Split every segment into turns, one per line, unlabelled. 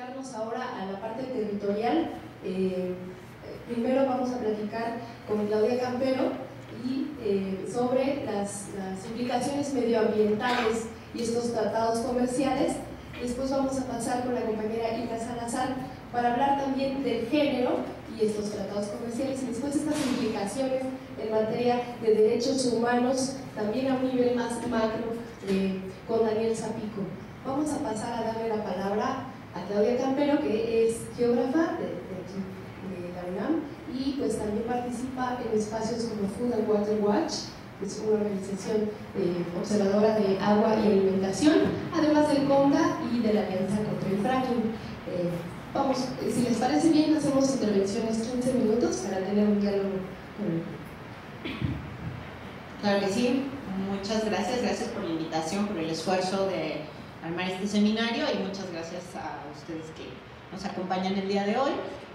acercarnos ahora a la parte territorial. Primero vamos a platicar con Claudia Campero y sobre las implicaciones medioambientales y estos tratados comerciales. Después vamos a pasar con la compañera Ida Salazar para hablar también del género y estos tratados comerciales, y después estas implicaciones en materia de derechos humanos, también a un nivel más macro, con Daniel Zapico. Vamos a pasar a darle la palabra a Claudia Campero, que es geógrafa de la UNAM, y pues también participa en espacios como Food and Water Watch, que es una organización observadora de agua y alimentación, además del CONDA y de la Alianza contra el Fracking. Vamos, si les parece bien, hacemos intervenciones 15 minutos para tener un diálogo con el...
Claro que sí, muchas gracias, gracias por la invitación, por el esfuerzo de armar este seminario, y muchas gracias a ustedes que nos acompañan el día de hoy.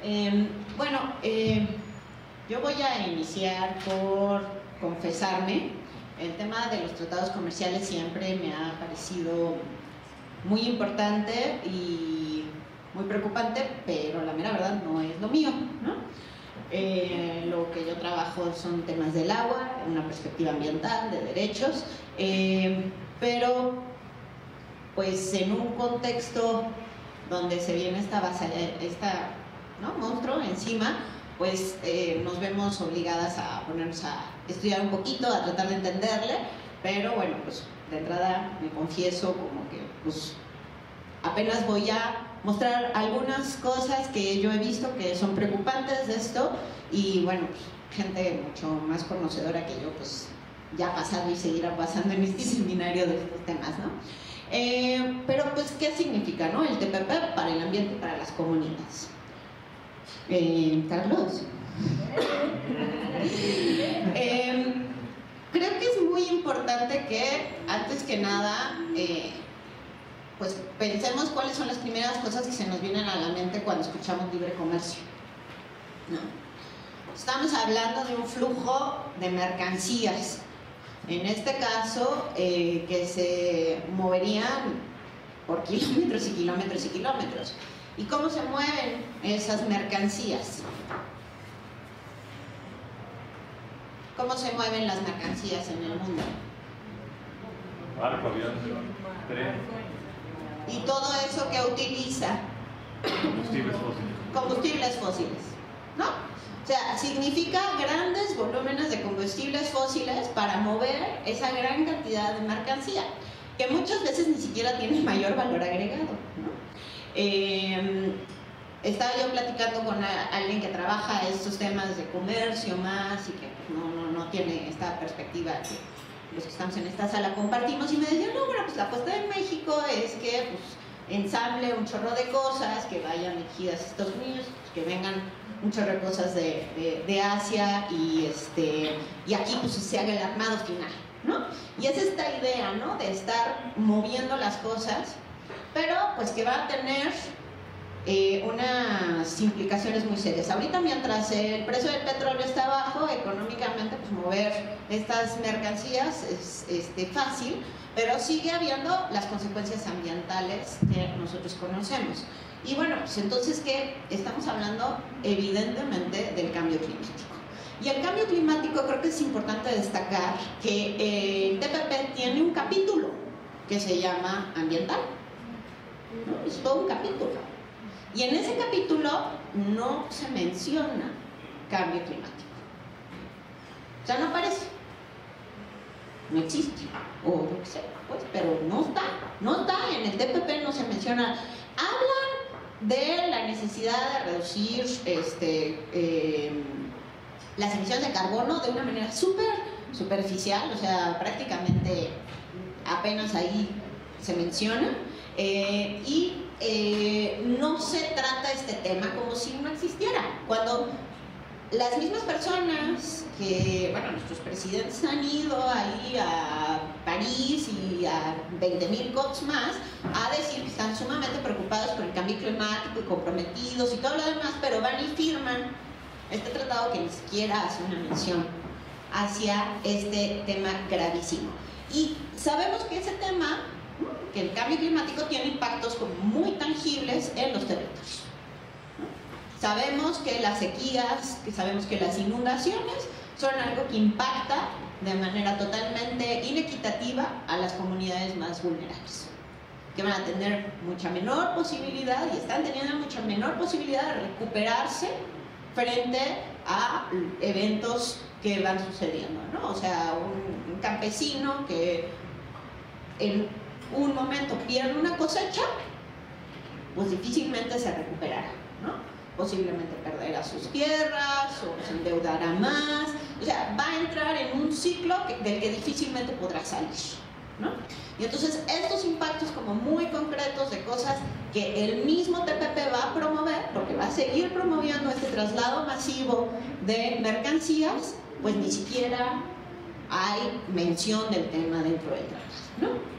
Yo voy a iniciar por confesarme. El tema de los tratados comerciales siempre me ha parecido muy importante y muy preocupante, pero la mera verdad no es lo mío, ¿no? Lo que yo trabajo son temas del agua, una perspectiva ambiental, de derechos, pero pues en un contexto donde se viene esta monstruo encima, pues nos vemos obligadas a ponernos a estudiar un poquito, a tratar de entenderle, pero bueno, pues de entrada me confieso como que pues apenas voy a mostrar algunas cosas que yo he visto que son preocupantes de esto, y bueno, pues, gente mucho más conocedora que yo pues ya ha pasado y seguirá pasando en este seminario de estos temas, ¿no? Pero pues, ¿qué significa, no? El TPP para el ambiente y para las comunidades. Carlos. Creo que es muy importante que, antes que nada, pues pensemos cuáles son las primeras cosas que se nos vienen a la mente cuando escuchamos libre comercio, ¿no? Estamos hablando de un flujo de mercancías, en este caso, que se moverían por kilómetros y kilómetros y kilómetros. ¿Y cómo se mueven esas mercancías? ¿Cómo se mueven las mercancías en el mundo?
Barco, avión, tren.
Y todo eso que utiliza combustibles fósiles, ¿no? O sea, significa grandes volúmenes de combustibles fósiles para mover esa gran cantidad de mercancía, que muchas veces ni siquiera tiene mayor valor agregado, ¿no? Estaba yo platicando con alguien que trabaja estos temas de comercio más y que no tiene esta perspectiva que los que estamos en esta sala compartimos, y me decían, no, bueno, pues la apuesta de México es que pues ensamble un chorro de cosas que vayan dirigidas a Estados Unidos, pues, que vengan un chorro de cosas de Asia, y aquí pues se haga el armado final, ¿no? Y es esta idea, ¿no?, de estar moviendo las cosas, pero pues que va a tener unas implicaciones muy serias. Ahorita, mientras el precio del petróleo está bajo, económicamente pues mover estas mercancías es fácil, pero sigue habiendo las consecuencias ambientales que nosotros conocemos. Y bueno, pues entonces, ¿qué? Estamos hablando evidentemente del cambio climático. Y el cambio climático, creo que es importante destacar que el TPP tiene un capítulo que se llama ambiental, ¿no? Es todo un capítulo. Y en ese capítulo no se menciona cambio climático. O sea, no aparece. No existe. O lo que sea, pues, pero no está. En el TPP no se menciona. Hablan de la necesidad de reducir las emisiones de carbono de una manera súper superficial, o sea, prácticamente apenas ahí se menciona, y no se trata este tema como si no existiera, cuando las mismas personas que, bueno, nuestros presidentes han ido ahí a París y a 20,000 COPs más a decir que están sumamente preocupados por el cambio climático y comprometidos y todo lo demás, pero van y firman este tratado que ni siquiera hace una mención hacia este tema gravísimo. Y sabemos que ese tema, que el cambio climático tiene impactos como muy tangibles en los territorios. sabemos que las sequías, que sabemos que las inundaciones son algo que impacta de manera totalmente inequitativa a las comunidades más vulnerables, que van a tener mucha menor posibilidad y están teniendo mucha menor posibilidad de recuperarse frente a eventos que van sucediendo, ¿no? O sea, un campesino que en un momento pierde una cosecha, pues difícilmente se recuperará, ¿no? Posiblemente perderá sus tierras o se endeudará más, o sea, va a entrar en un ciclo del que difícilmente podrá salir, ¿no? Y entonces estos impactos como muy concretos de cosas que el mismo TPP va a promover, porque va a seguir promoviendo este traslado masivo de mercancías, pues ni siquiera hay mención del tema dentro del tratado, ¿no?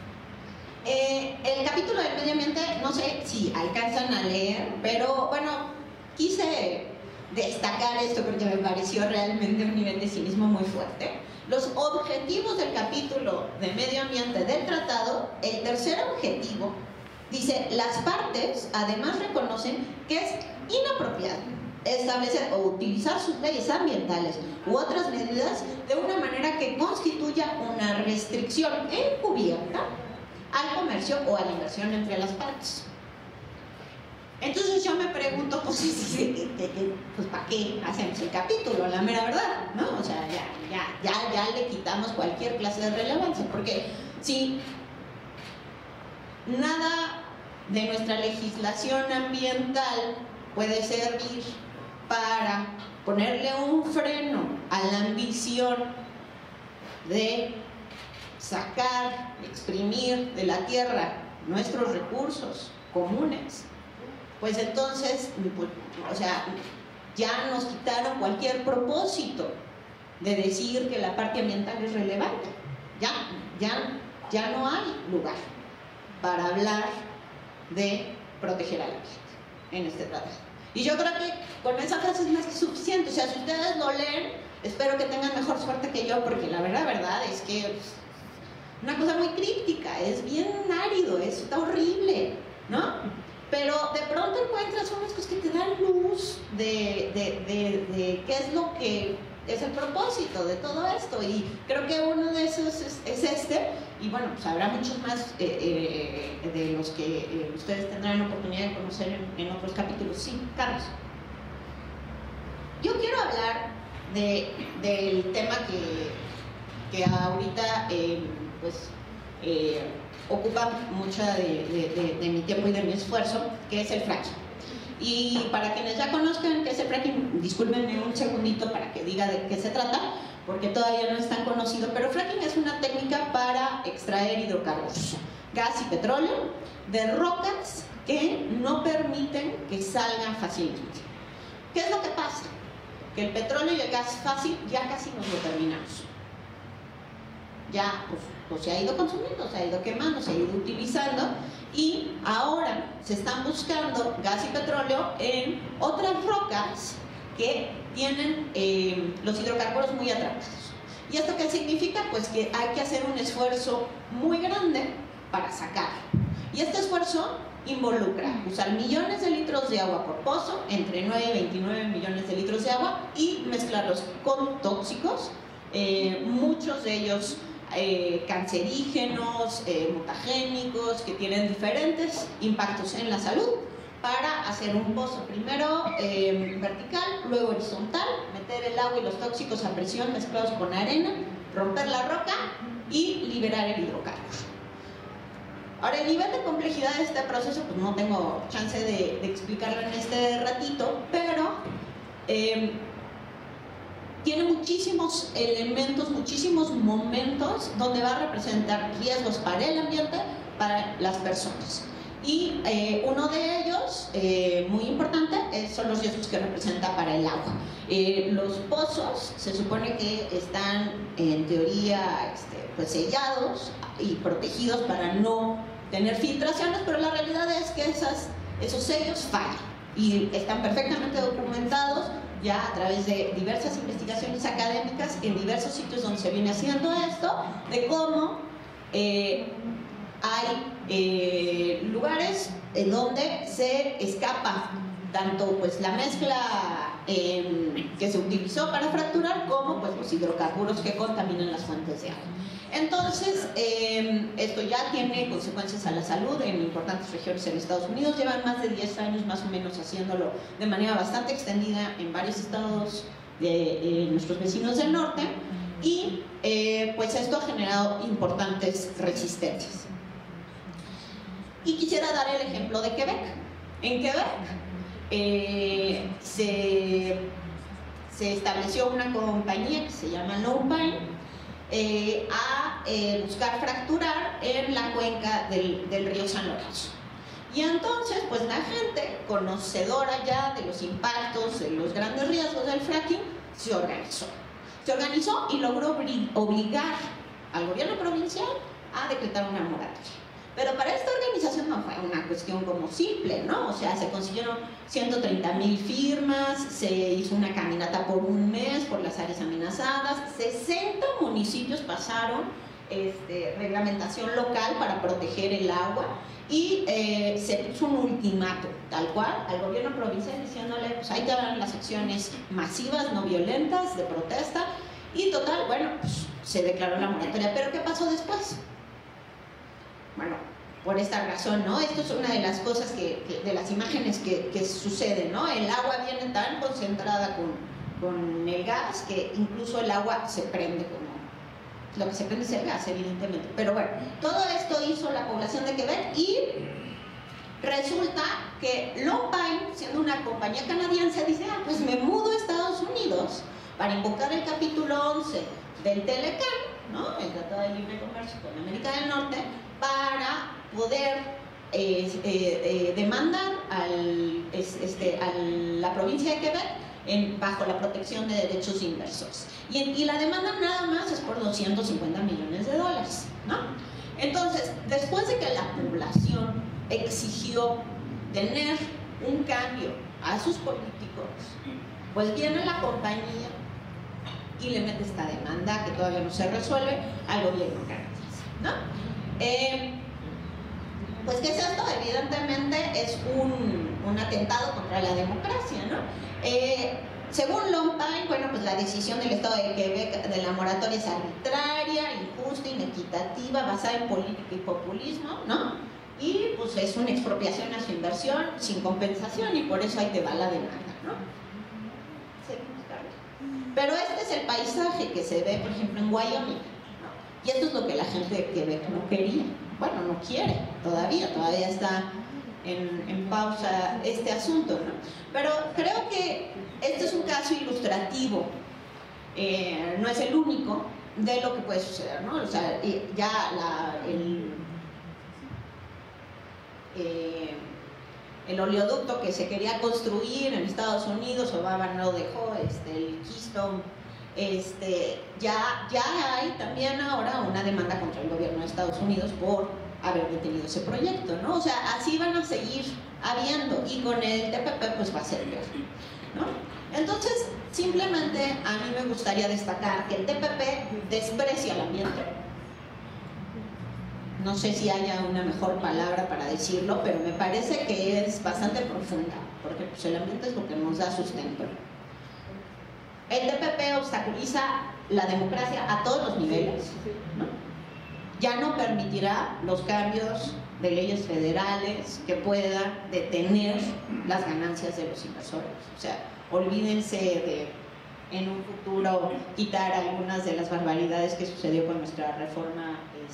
El capítulo del medio ambiente, no sé si alcanzan a leer, pero bueno, quise destacar esto porque me pareció realmente un nivel de cinismo muy fuerte. Los objetivos del capítulo de medio ambiente del tratado, el tercer objetivo, dice: las partes además reconocen que es inapropiado establecer o utilizar sus leyes ambientales u otras medidas de una manera que constituya una restricción encubierta al comercio o a la inversión entre las partes. Entonces yo me pregunto, pues ¿para qué hacemos el capítulo? La mera verdad, ¿no? O sea, ya le quitamos cualquier clase de relevancia, porque si nada de nuestra legislación ambiental puede servir para ponerle un freno a la ambición de sacar, exprimir de la tierra nuestros recursos comunes, pues entonces, o sea, ya nos quitaron cualquier propósito de decir que la parte ambiental es relevante. Ya no hay lugar para hablar de proteger al ambiente en este tratado. Y yo creo que con esa frase es más que suficiente. O sea, si ustedes lo leen, espero que tengan mejor suerte que yo, porque la verdad es que una cosa muy críptica, es bien árido, está horrible, ¿no? Pero de pronto encuentras unas cosas que te dan luz de qué es lo que es el propósito de todo esto, y creo que uno de esos es este, y bueno, pues habrá muchos más de los que ustedes tendrán la oportunidad de conocer en otros capítulos. Sí, Carlos. Yo quiero hablar del tema que ahorita ocupa mucha de mi tiempo y de mi esfuerzo, que es el fracking. Y para quienes ya conozcan qué es el fracking, discúlpenme un segundito para que diga de qué se trata, porque todavía no es tan conocido, pero fracking es una técnica para extraer hidrocarburos, gas y petróleo, de rocas que no permiten que salgan fácilmente. ¿Qué es lo que pasa? Que el petróleo y el gas fácil ya casi nos lo terminamos. Ya pues se ha ido consumiendo, se ha ido quemando, se ha ido utilizando, y ahora se están buscando gas y petróleo en otras rocas que tienen los hidrocarburos muy atrapados. ¿Y esto qué significa? Pues que hay que hacer un esfuerzo muy grande para sacarlo. Y este esfuerzo involucra usar millones de litros de agua por pozo, entre 9 y 29 millones de litros de agua, y mezclarlos con tóxicos, muchos de ellos cancerígenos, mutagénicos, que tienen diferentes impactos en la salud, para hacer un pozo primero vertical, luego horizontal, meter el agua y los tóxicos a presión mezclados con arena, romper la roca y liberar el hidrocarburo. Ahora, el nivel de complejidad de este proceso, pues no tengo chance de explicarlo en este ratito, pero tiene muchísimos elementos, muchísimos momentos donde va a representar riesgos para el ambiente, para las personas. Y uno de ellos, muy importante, son los riesgos que representa para el agua. Los pozos se supone que están en teoría pues sellados y protegidos para no tener filtraciones, pero la realidad es que esos sellos fallan y están perfectamente documentados ya a través de diversas investigaciones académicas en diversos sitios donde se viene haciendo esto, de cómo hay lugares en donde se escapa tanto pues la mezcla que se utilizó para fracturar como pues los hidrocarburos que contaminan las fuentes de agua. Entonces, esto ya tiene consecuencias a la salud en importantes regiones en Estados Unidos. Llevan más de 10 años más o menos haciéndolo de manera bastante extendida en varios estados de nuestros vecinos del norte, y pues esto ha generado importantes resistencias. Y quisiera dar el ejemplo de Quebec. En Quebec se estableció una compañía que se llama Lone Pine a buscar fracturar en la cuenca del río San Lorenzo. Y entonces, pues la gente, conocedora ya de los impactos, de los grandes riesgos del fracking, se organizó y logró obligar al gobierno provincial a decretar una moratoria. Pero para esta organización no fue una cuestión como simple, ¿no? O sea, se consiguieron 130,000 firmas, se hizo una caminata por un mes por las áreas amenazadas, 60 municipios pasaron reglamentación local para proteger el agua, y se puso un ultimato, tal cual, al gobierno provincial diciéndole, pues ahí te van las acciones masivas, no violentas, de protesta, y total, bueno, pues se declaró la moratoria. ¿Pero qué pasó después? Bueno, por esta razón, ¿no? Esto es una de las cosas de las imágenes que suceden, ¿no? El agua viene tan concentrada con el gas que incluso el agua se prende como... Lo que se prende es el gas, evidentemente. Pero bueno, todo esto hizo la población de Quebec, y resulta que Lone Pine, siendo una compañía canadiense, dice, pues me mudo a Estados Unidos para invocar el capítulo 11 del TLCAN, ¿no? El Tratado de Libre Comercio con América del Norte, para poder demandar a la provincia de Quebec bajo la protección de derechos inversores. Y la demanda nada más es por $250 millones, ¿no? Entonces, después de que la población exigió tener un cambio a sus políticos, pues viene la compañía y le mete esta demanda que todavía no se resuelve al gobierno canadiense, ¿no? Pues ¿qué es esto? Evidentemente es un atentado contra la democracia, ¿no? Según Lone Pine, bueno, pues la decisión del Estado de Quebec de la moratoria es arbitraria, injusta, inequitativa, basada en política y populismo, ¿no? Y pues es una expropiación a su inversión sin compensación, y por eso ahí te va la demanda, ¿no? Pero este es el paisaje que se ve, por ejemplo, en Wyoming, ¿no? Y esto es lo que la gente de Quebec no quería. Bueno, no quiere, todavía está en pausa este asunto, ¿no? Pero creo que este es un caso ilustrativo, no es el único de lo que puede suceder, ¿no? O sea, ya el oleoducto que se quería construir en Estados Unidos, Obama no lo dejó, el Keystone, ya hay también ahora una demanda contra el gobierno de Estados Unidos por haber detenido ese proyecto, ¿no? O sea, así van a seguir habiendo, y con el TPP pues va a ser peor, ¿no? Entonces, simplemente a mí me gustaría destacar que el TPP desprecia el ambiente. No sé si haya una mejor palabra para decirlo, pero me parece que es bastante profunda, porque pues, el ambiente es lo que nos da sustento. El TPP obstaculiza la democracia a todos los niveles, ¿no? Ya no permitirá los cambios de leyes federales que puedan detener las ganancias de los inversores. O sea, olvídense de en un futuro quitar algunas de las barbaridades que sucedió con nuestra reforma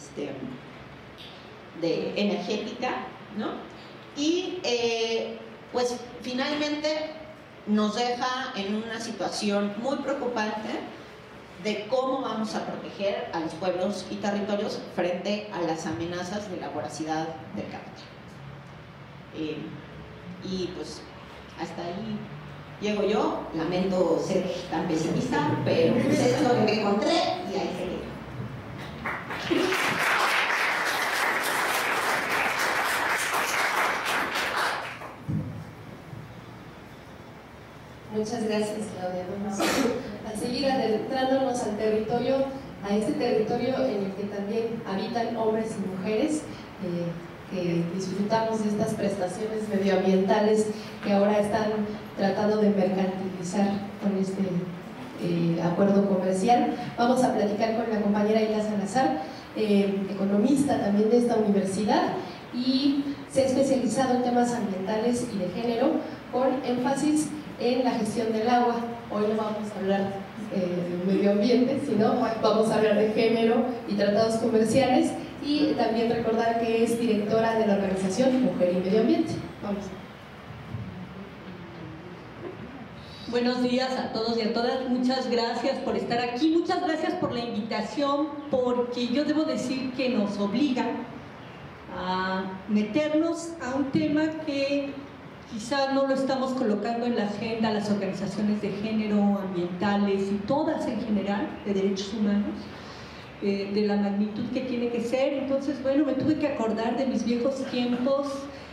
energética, ¿no? Y pues finalmente nos deja en una situación muy preocupante de cómo vamos a proteger a los pueblos y territorios frente a las amenazas de la voracidad del capital. Y pues hasta ahí llego yo, lamento ser tan pesimista, pero pues es lo que encontré y ahí se queda.
Muchas gracias, Claudia. Vamos a seguir adentrándonos al territorio, a este territorio en el que también habitan hombres y mujeres que que disfrutamos de estas prestaciones medioambientales que ahora están tratando de mercantilizar con este acuerdo comercial. Vamos a platicar con la compañera Hilda Salazar, economista también de esta universidad, y se ha especializado en temas ambientales y de género, con énfasis en la gestión del agua. Hoy no vamos a hablar de medio ambiente, sino vamos a hablar de género y tratados comerciales, y también recordar que es directora de la organización Mujer y Medio Ambiente. Vamos.
Buenos días a todos y a todas, muchas gracias por estar aquí, muchas gracias por la invitación, porque yo debo decir que nos obliga a meternos a un tema que quizás no lo estamos colocando en la agenda las organizaciones de género, ambientales y todas en general, de derechos humanos, de la magnitud que tiene que ser. Entonces, bueno, me tuve que acordar de mis viejos tiempos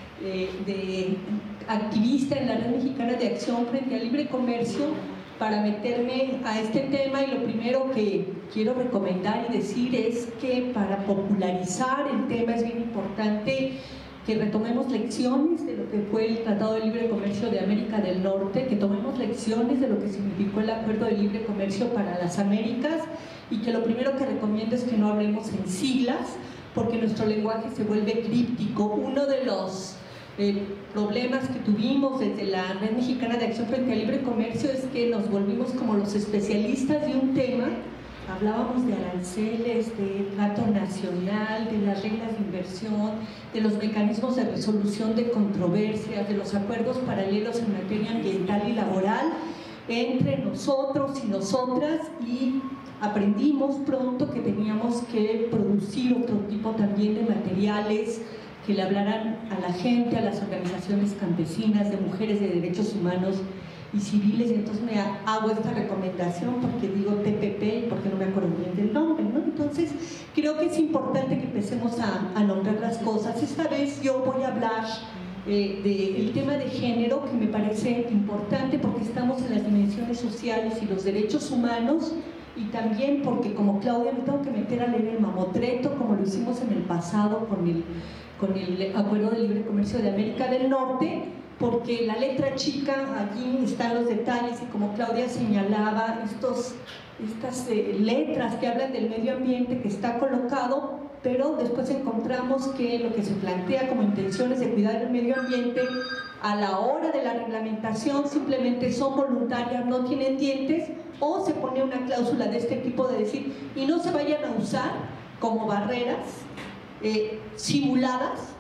de activista en la Red Mexicana de Acción frente al Libre Comercio para meterme a este tema, y lo primero que quiero recomendar y decir es que para popularizar el tema es bien importante que retomemos lecciones de lo que fue el Tratado de Libre Comercio de América del Norte, que tomemos lecciones de lo que significó el Acuerdo de Libre Comercio para las Américas, y que lo primero que recomiendo es que no hablemos en siglas, porque nuestro lenguaje se vuelve críptico. Uno de los problemas que tuvimos desde la Red Mexicana de Acción frente al Libre Comercio es que nos volvimos como los especialistas de un tema. Hablábamos de aranceles, de trato nacional, de las reglas de inversión, de los mecanismos de resolución de controversias, de los acuerdos paralelos en materia ambiental y laboral entre nosotros y nosotras, y aprendimos pronto que teníamos que producir otro tipo también de materiales que le hablaran a la gente, a las organizaciones campesinas, de mujeres, de derechos humanos y civiles. Y entonces me hago esta recomendación porque digo TPP y porque no me acuerdo bien del nombre, ¿no? Entonces creo que es importante que empecemos a nombrar las cosas. Esta vez yo voy a hablar del tema de género, que me parece importante porque estamos en las dimensiones sociales y los derechos humanos, y también porque, como Claudia, me tengo que meter a leer el mamotreto como lo hicimos en el pasado con el Acuerdo de Libre Comercio de América del Norte, porque la letra chica, allí están los detalles, y como Claudia señalaba, estas letras que hablan del medio ambiente que está colocado, pero después encontramos que lo que se plantea como intenciones de cuidar el medio ambiente a la hora de la reglamentación simplemente son voluntarias, no tienen dientes, o se pone una cláusula de este tipo de decir, y no se vayan a usar como barreras simuladas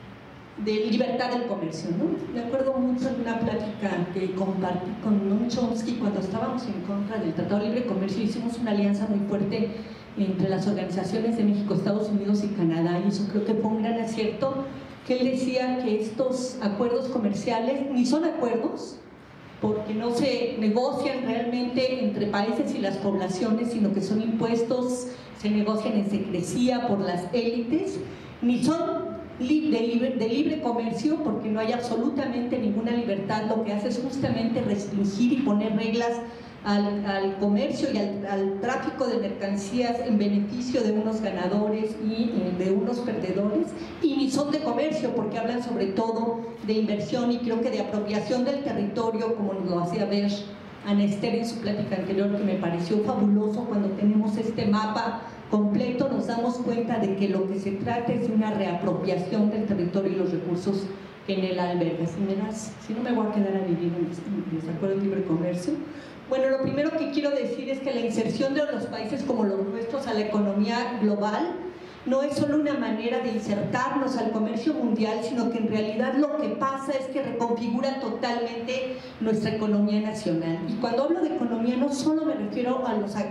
de libertad del comercio, ¿no? Me acuerdo mucho de una plática que compartí con Noam Chomsky cuando estábamos en contra del Tratado de Libre Comercio. Hicimos una alianza muy fuerte entre las organizaciones de México, Estados Unidos y Canadá, y eso creo que fue un gran acierto, que él decía que estos acuerdos comerciales ni son acuerdos, porque no se negocian realmente entre países y las poblaciones, sino que son impuestos, se negocian en secrecía por las élites, ni son de libre comercio, porque no hay absolutamente ninguna libertad. Lo que hace es justamente restringir y poner reglas al comercio y al tráfico de mercancías en beneficio de unos ganadores y de unos perdedores, y ni son de comercio porque hablan sobre todo de inversión y creo que de apropiación del territorio, como nos lo hacía ver Ana Esther en su plática anterior, que me pareció fabuloso. Cuando tenemos este mapa completo nos damos cuenta de que lo que se trata es de una reapropiación del territorio y los recursos que en él alberga. Si no me voy a quedar a vivir en los acuerdos de libre comercio. Bueno, lo primero que quiero decir es que la inserción de los países como los nuestros a la economía global no es solo una manera de insertarnos al comercio mundial, sino que en realidad lo que pasa es que reconfigura totalmente nuestra economía nacional. Y cuando hablo de economía no solo me refiero a los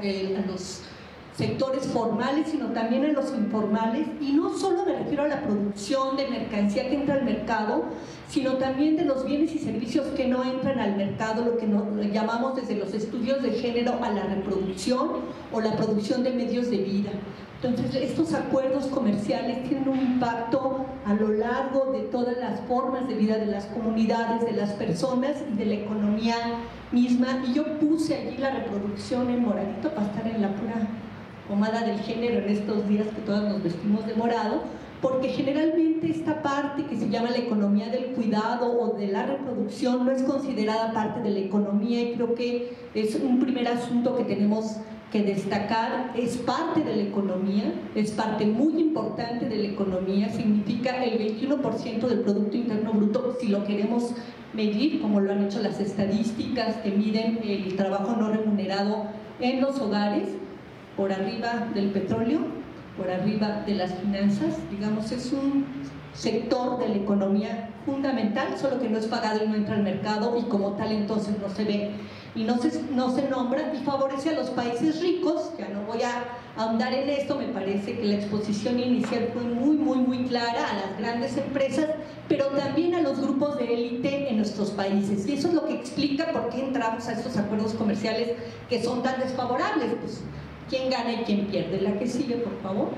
sectores formales, sino también a los informales, y no solo me refiero a la producción de mercancía que entra al mercado, sino también de los bienes y servicios que no entran al mercado, lo que llamamos desde los estudios de género a la reproducción o la producción de medios de vida. Entonces, estos acuerdos comerciales tienen un impacto a lo largo de todas las formas de vida de las comunidades, de las personas y de la economía misma. Y yo puse allí la reproducción en moradito para estar en la pura pomada del género en estos días que todas nos vestimos de morado, porque generalmente esta parte que se llama la economía del cuidado o de la reproducción no es considerada parte de la economía, y creo que es un primer asunto que tenemos que destacar. Es parte de la economía, es parte muy importante de la economía, significa el 21% del Producto Interno Bruto si lo queremos medir, como lo han hecho las estadísticas que miden el trabajo no remunerado en los hogares, por arriba del petróleo, por arriba de las finanzas. Digamos, es un sector de la economía fundamental, solo que no es pagado y no entra al mercado, y como tal entonces no se ve y no se nombra, y favorece a los países ricos. Ya no voy a ahondar en esto, me parece que la exposición inicial fue muy clara a las grandes empresas, pero también a los grupos de élite en nuestros países, y eso es lo que explica por qué entramos a estos acuerdos comerciales que son tan desfavorables. Pues, ¿quién gana y quién pierde? La que sigue, por favor.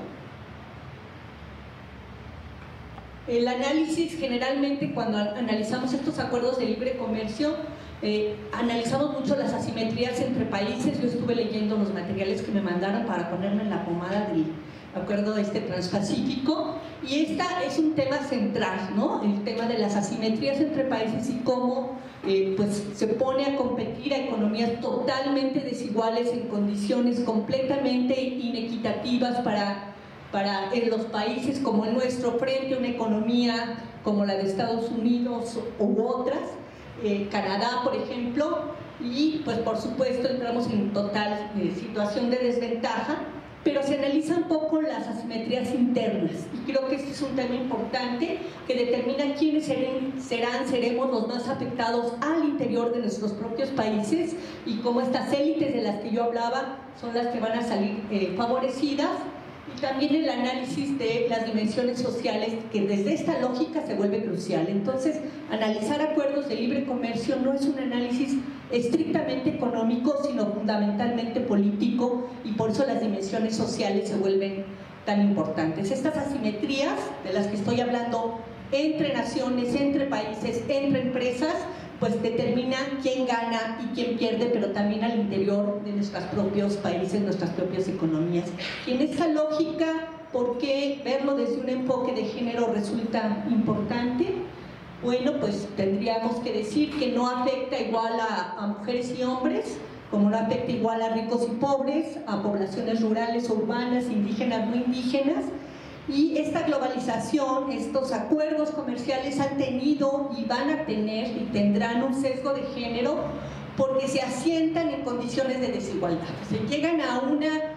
El análisis, generalmente cuando analizamos estos acuerdos de libre comercio, analizamos mucho las asimetrías entre países. Yo estuve leyendo los materiales que me mandaron para ponerme en la pomada del acuerdo transpacífico, y esta es un tema central, ¿no? El tema de las asimetrías entre países y cómo pues se pone a competir a economías totalmente desiguales en condiciones completamente inequitativas para los países como el nuestro frente a una economía como la de Estados Unidos u otras, Canadá por ejemplo, y pues por supuesto entramos en total situación de desventaja. Pero se analiza un poco las asimetrías internas, y creo que este es un tema importante que determina quiénes seremos los más afectados al interior de nuestros propios países, y cómo estas élites de las que yo hablaba son las que van a salir favorecidas. Y también el análisis de las dimensiones sociales, que desde esta lógica se vuelve crucial. Entonces, analizar acuerdos de libre comercio no es un análisis estrictamente económico, sino fundamentalmente político, y por eso las dimensiones sociales se vuelven tan importantes. Estas asimetrías de las que estoy hablando entre naciones, entre países, entre empresas, pues determinan quién gana y quién pierde, pero también al interior de nuestros propios países, nuestras propias economías. Y en esta lógica, ¿por qué verlo desde un enfoque de género resulta importante? Bueno, pues tendríamos que decir que no afecta igual a mujeres y hombres, como no afecta igual a ricos y pobres, a poblaciones rurales o urbanas, indígenas no indígenas. Y esta globalización, estos acuerdos comerciales han tenido y van a tener y tendrán un sesgo de género, porque se asientan en condiciones de desigualdad. Se llegan a un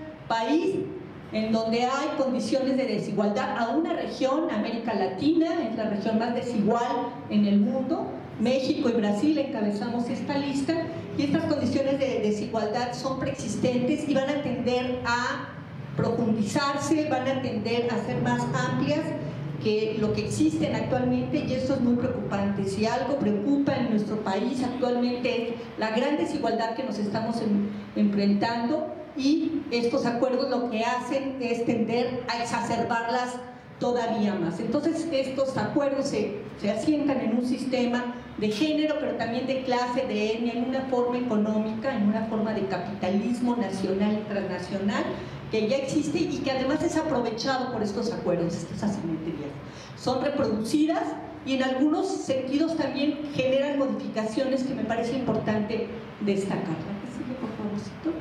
país en donde hay condiciones de desigualdad, a una región, América Latina, es la región más desigual en el mundo. México y Brasil encabezamos esta lista, y estas condiciones de desigualdad son preexistentes y van a tender a profundizarse, van a tender a ser más amplias que lo que existen actualmente, y esto es muy preocupante. Si algo preocupa en nuestro país actualmente es la gran desigualdad que nos estamos enfrentando, y estos acuerdos lo que hacen es tender a exacerbarlas todavía más. Entonces estos acuerdos se asientan en un sistema de género, pero también de clase, de etnia, en una forma económica, en una forma de capitalismo nacional y transnacional que ya existe, y que además es aprovechado por estos acuerdos. Estas asimetrías son reproducidas y en algunos sentidos también generan modificaciones que me parece importante destacar. ¿La que sigue, por favorcito?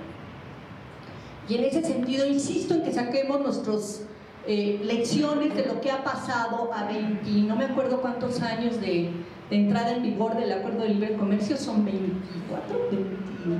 Y en ese sentido insisto en que saquemos nuestras lecciones de lo que ha pasado a 20, no me acuerdo cuántos años de entrada en vigor del Acuerdo de Libre Comercio. Son 24, 21,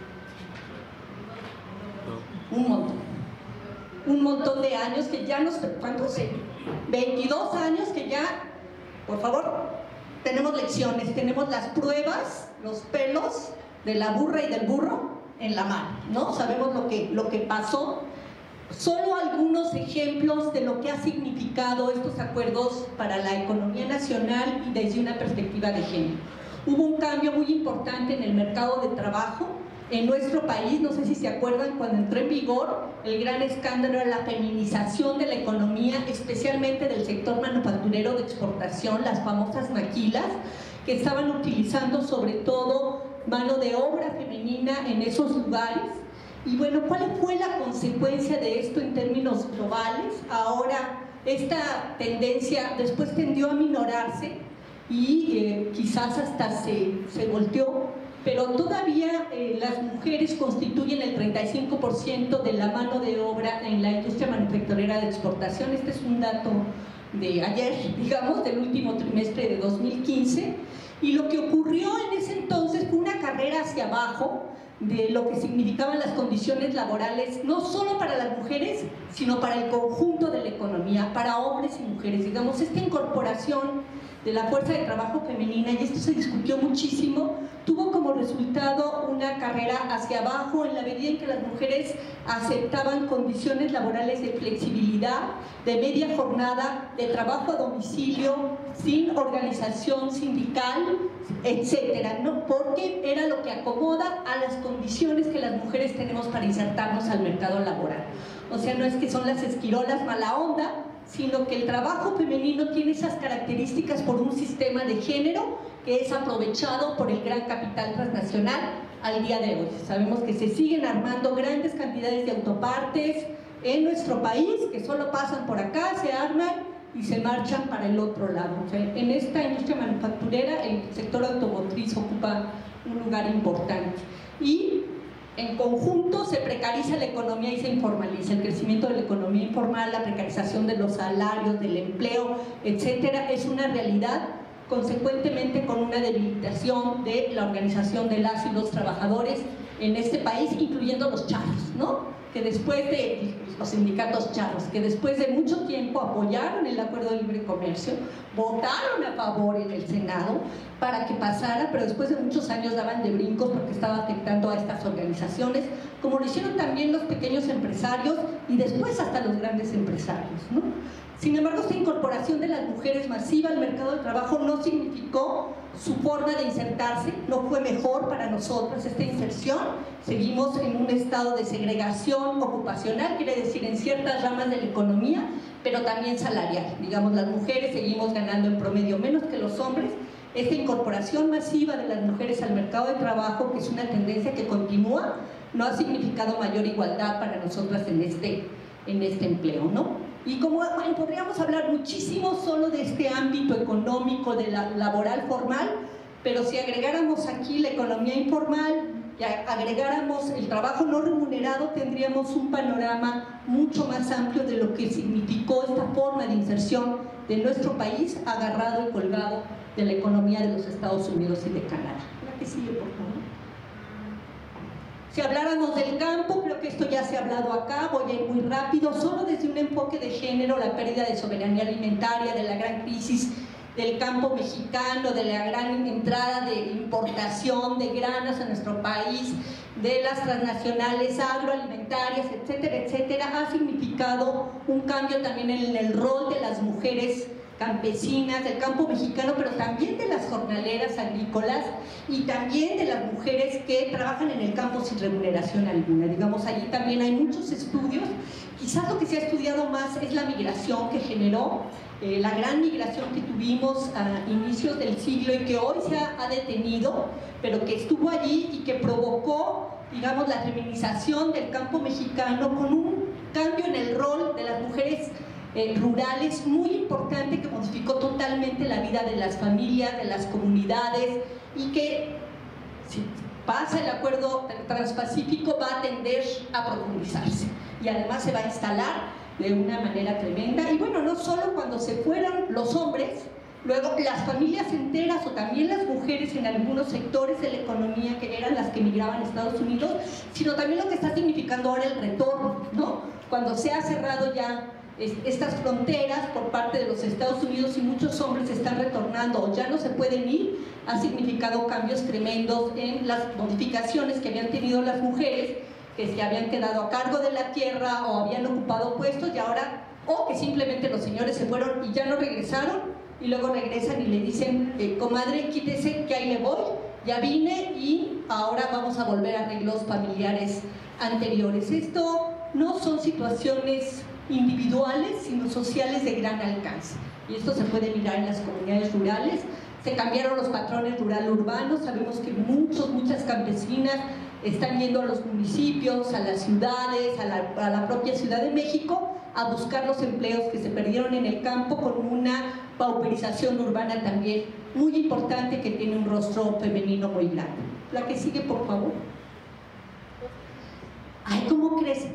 un montón de años que ya nos... ¿Cuántos? 22 años que ya, por favor, tenemos lecciones, tenemos las pruebas, los pelos de la burra y del burro en la mano, ¿no? Sabemos lo que pasó. Solo algunos ejemplos de lo que ha significado estos acuerdos para la economía nacional y desde una perspectiva de género. Hubo un cambio muy importante en el mercado de trabajo en nuestro país. No sé si se acuerdan, cuando entró en vigor, el gran escándalo era la feminización de la economía, especialmente del sector manufacturero de exportación, las famosas maquilas, que estaban utilizando sobre todo mano de obra femenina en esos lugares. Y bueno, ¿cuál fue la consecuencia de esto en términos globales? Ahora esta tendencia después tendió a minorarse y quizás hasta se volteó, pero todavía las mujeres constituyen el 35% de la mano de obra en la industria manufacturera de exportación. Este es un dato de ayer, digamos, del último trimestre de 2015, y lo que ocurrió en ese entonces fue una carrera hacia abajo de lo que significaban las condiciones laborales, no solo para las mujeres, sino para el conjunto de la economía, para hombres y mujeres. Digamos, esta incorporación de la fuerza de trabajo femenina, y esto se discutió muchísimo, tuvo como resultado una carrera hacia abajo en la medida en que las mujeres aceptaban condiciones laborales de flexibilidad, de media jornada, de trabajo a domicilio, sin organización sindical, etcétera, ¿no? Porque era lo que acomoda a las condiciones que las mujeres tenemos para insertarnos al mercado laboral. O sea, no es que son las esquirolas mala onda, sino que el trabajo femenino tiene esas características por un sistema de género que es aprovechado por el gran capital transnacional al día de hoy. Sabemos que se siguen armando grandes cantidades de autopartes en nuestro país, que solo pasan por acá, se arman y se marchan para el otro lado. O sea, en esta industria manufacturera el sector automotriz ocupa un lugar importante. Y en conjunto se precariza la economía y se informaliza. El crecimiento de la economía informal, la precarización de los salarios, del empleo, etcétera, es una realidad, consecuentemente con una debilitación de la organización de las y los trabajadores en este país, incluyendo los charros, ¿no? Que después de los sindicatos charros, que después de mucho tiempo apoyaron el acuerdo de libre comercio, votaron a favor en el Senado para que pasara, pero después de muchos años daban de brincos porque estaba afectando a estas organizaciones, como lo hicieron también los pequeños empresarios y después hasta los grandes empresarios, ¿no? Sin embargo, esta incorporación de las mujeres masiva al mercado de trabajo no significó su forma de insertarse, no fue mejor para nosotras esta inserción. Seguimos en un estado de segregación ocupacional, quiere decir en ciertas ramas de la economía, pero también salarial. Digamos, las mujeres seguimos ganando en promedio menos que los hombres. Esta incorporación masiva de las mujeres al mercado de trabajo, que es una tendencia que continúa, no ha significado mayor igualdad para nosotras en este empleo, ¿no? Y como, bueno, podríamos hablar muchísimo solo de este ámbito económico, de la laboral formal, pero si agregáramos aquí la economía informal y agregáramos el trabajo no remunerado, tendríamos un panorama mucho más amplio de lo que significó esta forma de inserción de nuestro país, agarrado y colgado de la economía de los Estados Unidos y de Canadá. La que sigue, por favor. Si habláramos del campo, creo que esto ya se ha hablado acá, voy a ir muy rápido, solo desde un enfoque de género, la pérdida de soberanía alimentaria, de la gran crisis del campo mexicano, de la gran entrada de importación de granos a nuestro país, de las transnacionales agroalimentarias, etcétera, etcétera, ha significado un cambio también en el rol de las mujeres campesinas del campo mexicano, pero también de las jornaleras agrícolas y también de las mujeres que trabajan en el campo sin remuneración alguna. Digamos, allí también hay muchos estudios. Quizás lo que se ha estudiado más es la migración que generó, la gran migración que tuvimos a inicios del siglo y que hoy se ha detenido, pero que estuvo allí y que provocó, digamos, la feminización del campo mexicano con un cambio en el rol de las mujeres rurales muy importante que modificó totalmente la vida de las familias, de las comunidades, y que si pasa el acuerdo transpacífico va a tender a profundizarse y además se va a instalar de una manera tremenda. Y bueno, no solo cuando se fueron los hombres, luego las familias enteras o también las mujeres en algunos sectores de la economía que eran las que migraban a Estados Unidos, sino también lo que está significando ahora el retorno, ¿no? Cuando se ha cerrado ya estas fronteras por parte de los Estados Unidos y muchos hombres están retornando o ya no se pueden ir, ha significado cambios tremendos en las modificaciones que habían tenido las mujeres, que se habían quedado a cargo de la tierra o habían ocupado puestos y ahora, o que simplemente los señores se fueron y ya no regresaron y luego regresan y le dicen, comadre, quítese que ahí le voy, ya vine y ahora vamos a volver a arreglos familiares anteriores. Esto no son situaciones individuales, sino sociales de gran alcance. Y esto se puede mirar en las comunidades rurales. Se cambiaron los patrones rural-urbanos, sabemos que muchas campesinas están yendo a los municipios, a las ciudades, a la propia Ciudad de México, a buscar los empleos que se perdieron en el campo, con una pauperización urbana también muy importante que tiene un rostro femenino muy grande. La que sigue, por favor. ¡Ay, cómo crece!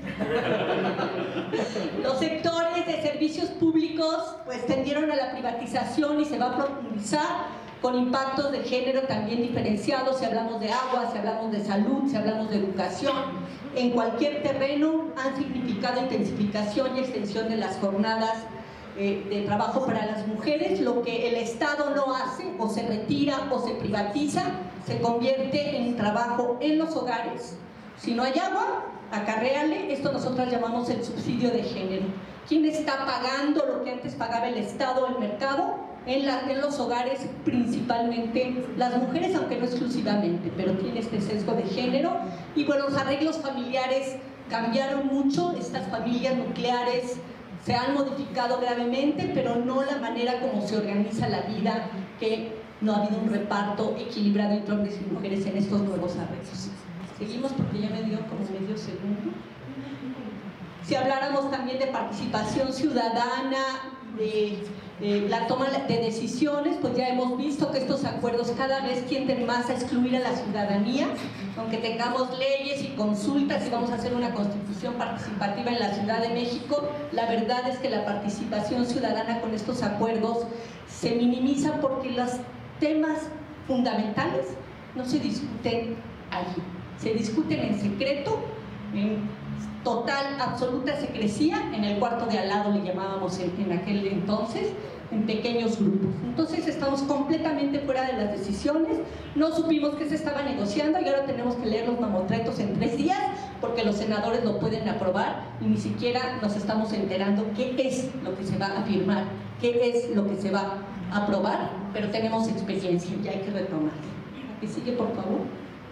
Los sectores de servicios públicos pues tendieron a la privatización y se va a profundizar con impactos de género también diferenciados, si hablamos de agua, si hablamos de salud, si hablamos de educación. En cualquier terreno han significado intensificación y extensión de las jornadas de trabajo para las mujeres. Lo que el Estado no hace, o se retira o se privatiza, se convierte en trabajo en los hogares. Si no hay agua, acarréale, esto nosotros llamamos el subsidio de género. ¿Quién está pagando lo que antes pagaba el Estado o el mercado? En los hogares, principalmente las mujeres, aunque no exclusivamente, pero tiene este sesgo de género. Y bueno, los arreglos familiares cambiaron mucho, estas familias nucleares se han modificado gravemente, pero no la manera como se organiza la vida, que no ha habido un reparto equilibrado entre hombres y mujeres en estos nuevos arreglos. Seguimos porque ya me dio como medio segundo. Si habláramos también de participación ciudadana, de la toma de decisiones, pues ya hemos visto que estos acuerdos cada vez tienden más a excluir a la ciudadanía. Aunque tengamos leyes y consultas y vamos a hacer una constitución participativa en la Ciudad de México, la verdad es que la participación ciudadana con estos acuerdos se minimiza porque los temas fundamentales no se discuten allí, se discuten en secreto, en total, absoluta secrecía, en el cuarto de al lado le llamábamos en aquel entonces, en pequeños grupos. Entonces estamos completamente fuera de las decisiones, no supimos qué se estaba negociando y ahora tenemos que leer los mamotretos en 3 días porque los senadores lo pueden aprobar y ni siquiera nos estamos enterando qué es lo que se va a firmar, qué es lo que se va a aprobar, pero tenemos experiencia y hay que retomar. ¿Qué sigue, por favor?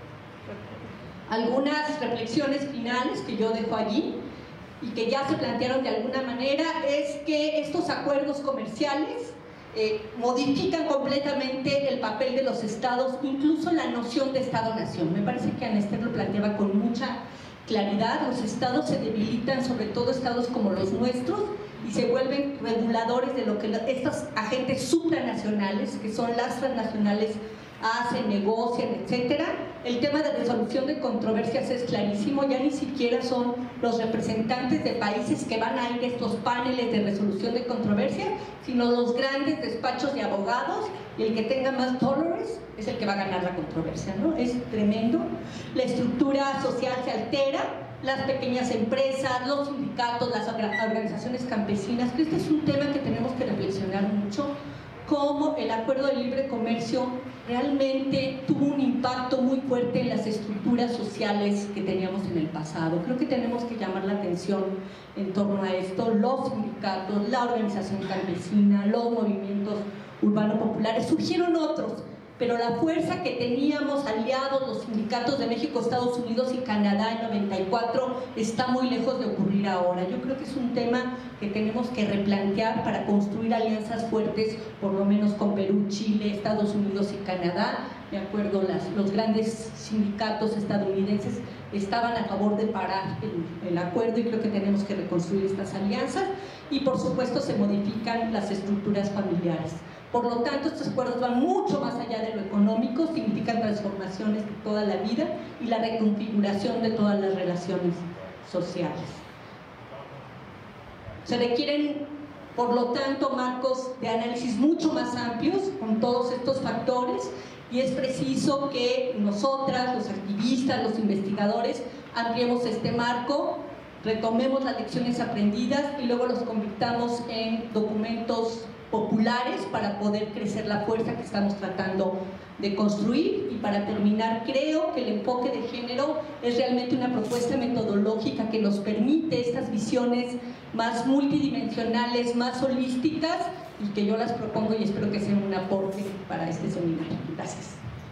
Algunas reflexiones finales que yo dejo allí y que ya se plantearon de alguna manera es que estos acuerdos comerciales modifican completamente el papel de los estados, incluso la noción de estado-nación. Me parece que Ana Esther lo planteaba con mucha claridad. Los estados se debilitan, sobre todo estados como los nuestros, y se vuelven reguladores de lo que estos agentes supranacionales, que son las transnacionales, hacen, negocian, etcétera. El tema de resolución de controversias es clarísimo, ya ni siquiera son los representantes de países que van a ir a estos paneles de resolución de controversias, sino los grandes despachos de abogados, y el que tenga más dólares es el que va a ganar la controversia, ¿no? Es tremendo. La estructura social se altera, las pequeñas empresas, los sindicatos, las organizaciones campesinas. Creo que este es un tema que tenemos que reflexionar mucho, cómo el acuerdo de libre comercio realmente tuvo un impacto muy fuerte en las estructuras sociales que teníamos en el pasado. Creo que tenemos que llamar la atención en torno a esto. Los sindicatos, la organización campesina, los movimientos urbano-populares, surgieron otros, pero la fuerza que teníamos aliados, los sindicatos de México, Estados Unidos y Canadá en 94, está muy lejos de ocurrir ahora. Yo creo que es un tema que tenemos que replantear para construir alianzas fuertes, por lo menos con Perú, Chile, Estados Unidos y Canadá. Me acuerdo, los grandes sindicatos estadounidenses estaban a favor de parar el acuerdo y creo que tenemos que reconstruir estas alianzas y por supuesto se modifican las estructuras familiares. Por lo tanto, estos acuerdos van mucho más allá de lo económico, significan transformaciones de toda la vida y la reconfiguración de todas las relaciones sociales. Se requieren, por lo tanto, marcos de análisis mucho más amplios con todos estos factores y es preciso que nosotras, los activistas, los investigadores, ampliemos este marco, retomemos las lecciones aprendidas y luego los convirtamos en documentos populares para poder crecer la fuerza que estamos tratando de construir. Y para terminar, creo que el enfoque de género es realmente una propuesta metodológica que nos permite estas visiones más multidimensionales, más holísticas y que yo las propongo y espero que sean un aporte para este seminario. Gracias.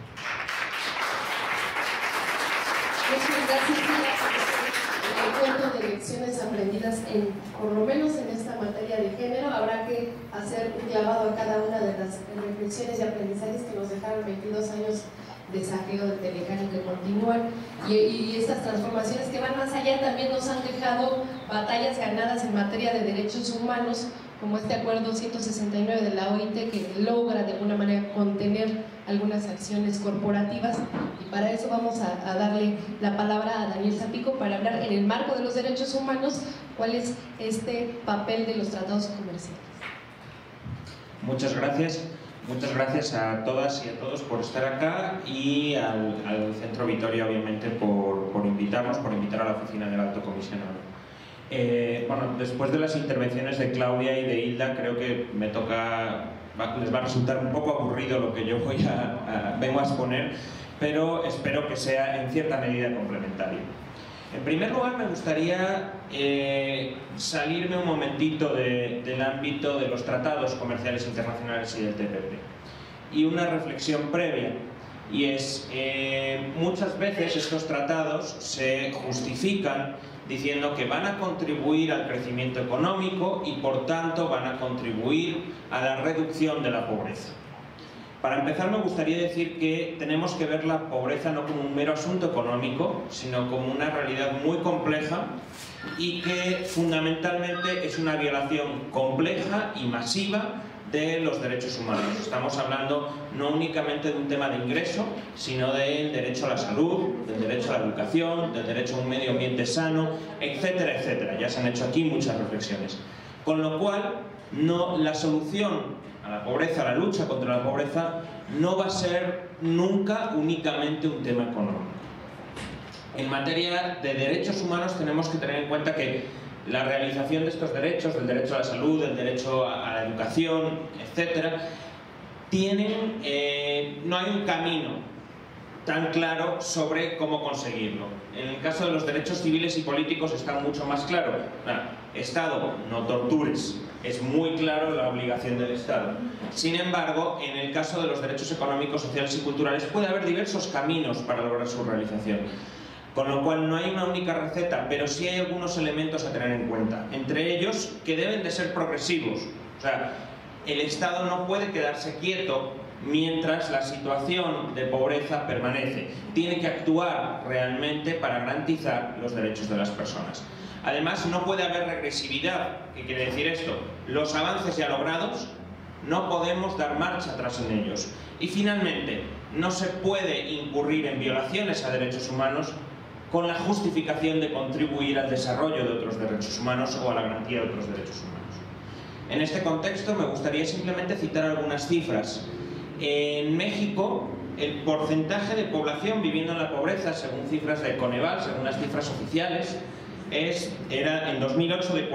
Muchas gracias. El encuentro de lecciones aprendidas, por lo menos en esta materia de género, habrá que hacer un llamado a cada una de las reflexiones y aprendizajes que nos dejaron 22 años de saqueo de Telecán que continúan, y estas transformaciones que van más allá también nos han dejado batallas ganadas en materia de derechos humanos, como este acuerdo 169 de la OIT, que logra de alguna manera contener algunas acciones corporativas, y para eso vamos a darle la palabra a Daniel Zapico para hablar en el marco de los derechos humanos cuál es este papel de los tratados comerciales.
Muchas gracias a todas y a todos por estar acá, y al Centro Vitoria, obviamente, por invitarnos, por invitar a la oficina del Alto Comisionado. Bueno, después de las intervenciones de Claudia y de Hilda, creo que les va a resultar un poco aburrido lo que yo vengo a exponer, pero espero que sea en cierta medida complementario. En primer lugar, me gustaría salirme un momentito del ámbito de los tratados comerciales internacionales y del TPP, y una reflexión previa, y es muchas veces estos tratados se justifican diciendo que van a contribuir al crecimiento económico y por tanto van a contribuir a la reducción de la pobreza. Para empezar, me gustaría decir que tenemos que ver la pobreza no como un mero asunto económico, sino como una realidad muy compleja, y que fundamentalmente es una violación compleja y masiva de los derechos humanos. Estamos hablando no únicamente de un tema de ingreso, sino del derecho a la salud, del derecho a la educación, del derecho a un medio ambiente sano, etcétera, etcétera. Ya se han hecho aquí muchas reflexiones. Con lo cual, la solución a la pobreza, a la lucha contra la pobreza, no va a ser nunca únicamente un tema económico. En materia de derechos humanos tenemos que tener en cuenta que la realización de estos derechos, del derecho a la salud, del derecho a la educación, etcétera, no hay un camino tan claro sobre cómo conseguirlo. En el caso de los derechos civiles y políticos está mucho más claro. Estado, no tortures. Es muy claro la obligación del Estado. Sin embargo, en el caso de los derechos económicos, sociales y culturales puede haber diversos caminos para lograr su realización. Con lo cual no hay una única receta, pero sí hay algunos elementos a tener en cuenta. Entre ellos, que deben de ser progresivos. O sea, el Estado no puede quedarse quieto mientras la situación de pobreza permanece. Tiene que actuar realmente para garantizar los derechos de las personas. Además, no puede haber regresividad. ¿Qué quiere decir esto? Los avances ya logrados, no podemos dar marcha atrás en ellos. Y finalmente, no se puede incurrir en violaciones a derechos humanos con la justificación de contribuir al desarrollo de otros derechos humanos o a la garantía de otros derechos humanos. En este contexto me gustaría simplemente citar algunas cifras. En México, el porcentaje de población viviendo en la pobreza, según cifras de Coneval, según las cifras oficiales, era en 2008 de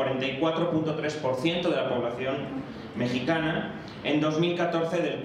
44.3% de la población mexicana, en 2014 del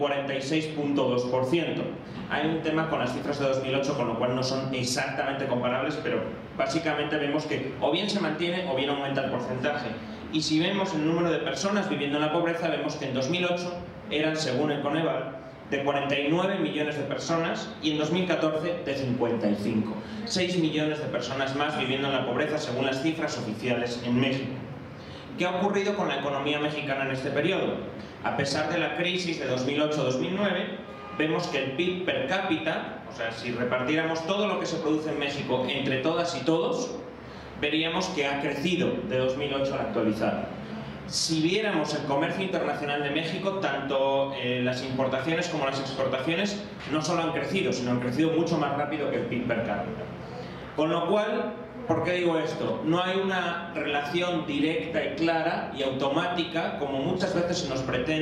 46.2%. Hay un tema con las cifras de 2008, con lo cual no son exactamente comparables, pero básicamente vemos que o bien se mantiene o bien aumenta el porcentaje. Y si vemos el número de personas viviendo en la pobreza, vemos que en 2008 eran, según el Coneval, de 49 millones de personas y en 2014 de 55. 6 millones de personas más viviendo en la pobreza, según las cifras oficiales en México. ¿Qué ha ocurrido con la economía mexicana en este periodo? A pesar de la crisis de 2008-2009, vemos que el PIB per cápita, o sea, si repartiéramos todo lo que se produce en México entre todas y todos, veríamos que ha crecido de 2008 al actualizar. Si viéramos el comercio internacional de México, tanto las importaciones como las exportaciones no solo han crecido, sino han crecido mucho más rápido que el PIB per cápita. Con lo cual, ¿por qué digo esto? No hay una relación directa y clara y automática, como muchas veces se nos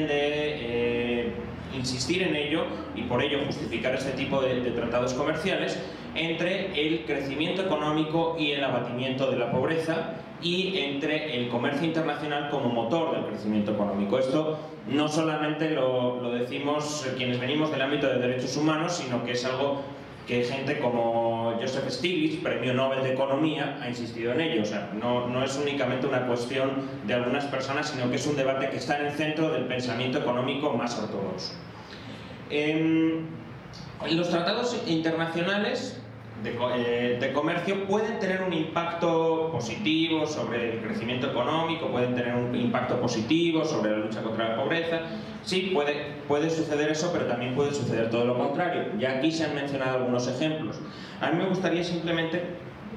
pretende insistir en ello y por ello justificar este tipo de tratados comerciales, entre el crecimiento económico y el abatimiento de la pobreza, y entre el comercio internacional como motor del crecimiento económico. Esto no solamente lo decimos quienes venimos del ámbito de derechos humanos, sino que es algo que gente como Joseph Stiglitz, Premio Nobel de Economía, ha insistido en ello. O sea, no es únicamente una cuestión de algunas personas, sino que es un debate que está en el centro del pensamiento económico más ortodoxo. Los tratados internacionales de comercio pueden tener un impacto positivo sobre el crecimiento económico, pueden tener un impacto positivo sobre la lucha contra la pobreza. Sí, puede suceder eso, pero también puede suceder todo lo contrario. Ya aquí se han mencionado algunos ejemplos. A mí me gustaría simplemente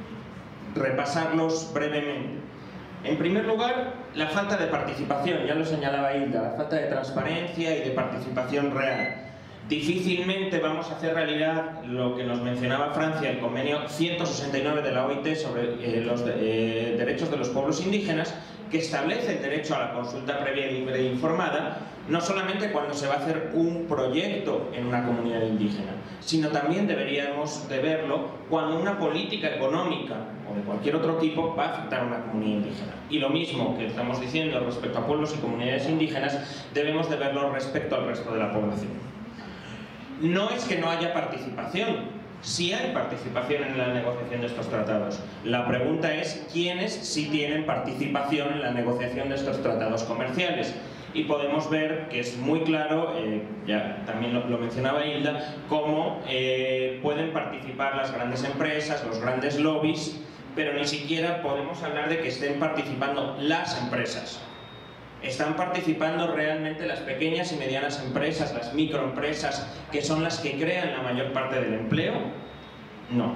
repasarlos brevemente. En primer lugar, la falta de participación, ya lo señalaba Hilda, la falta de transparencia y de participación real. Difícilmente vamos a hacer realidad lo que nos mencionaba Francia, el convenio 169 de la OIT sobre los derechos de los pueblos indígenas, que establece el derecho a la consulta previa, libre e informada, no solamente cuando se va a hacer un proyecto en una comunidad indígena, sino también deberíamos de verlo cuando una política económica o de cualquier otro tipo va a afectar a una comunidad indígena. Y lo mismo que estamos diciendo respecto a pueblos y comunidades indígenas, debemos de verlo respecto al resto de la población. No es que no haya participación, sí hay participación en la negociación de estos tratados. La pregunta es quiénes sí tienen participación en la negociación de estos tratados comerciales. Y podemos ver que es muy claro, ya también lo mencionaba Hilda, cómo pueden participar las grandes empresas, los grandes lobbies, pero ni siquiera podemos hablar de que estén participando las empresas. ¿Están participando realmente las pequeñas y medianas empresas, las microempresas, que son las que crean la mayor parte del empleo? No.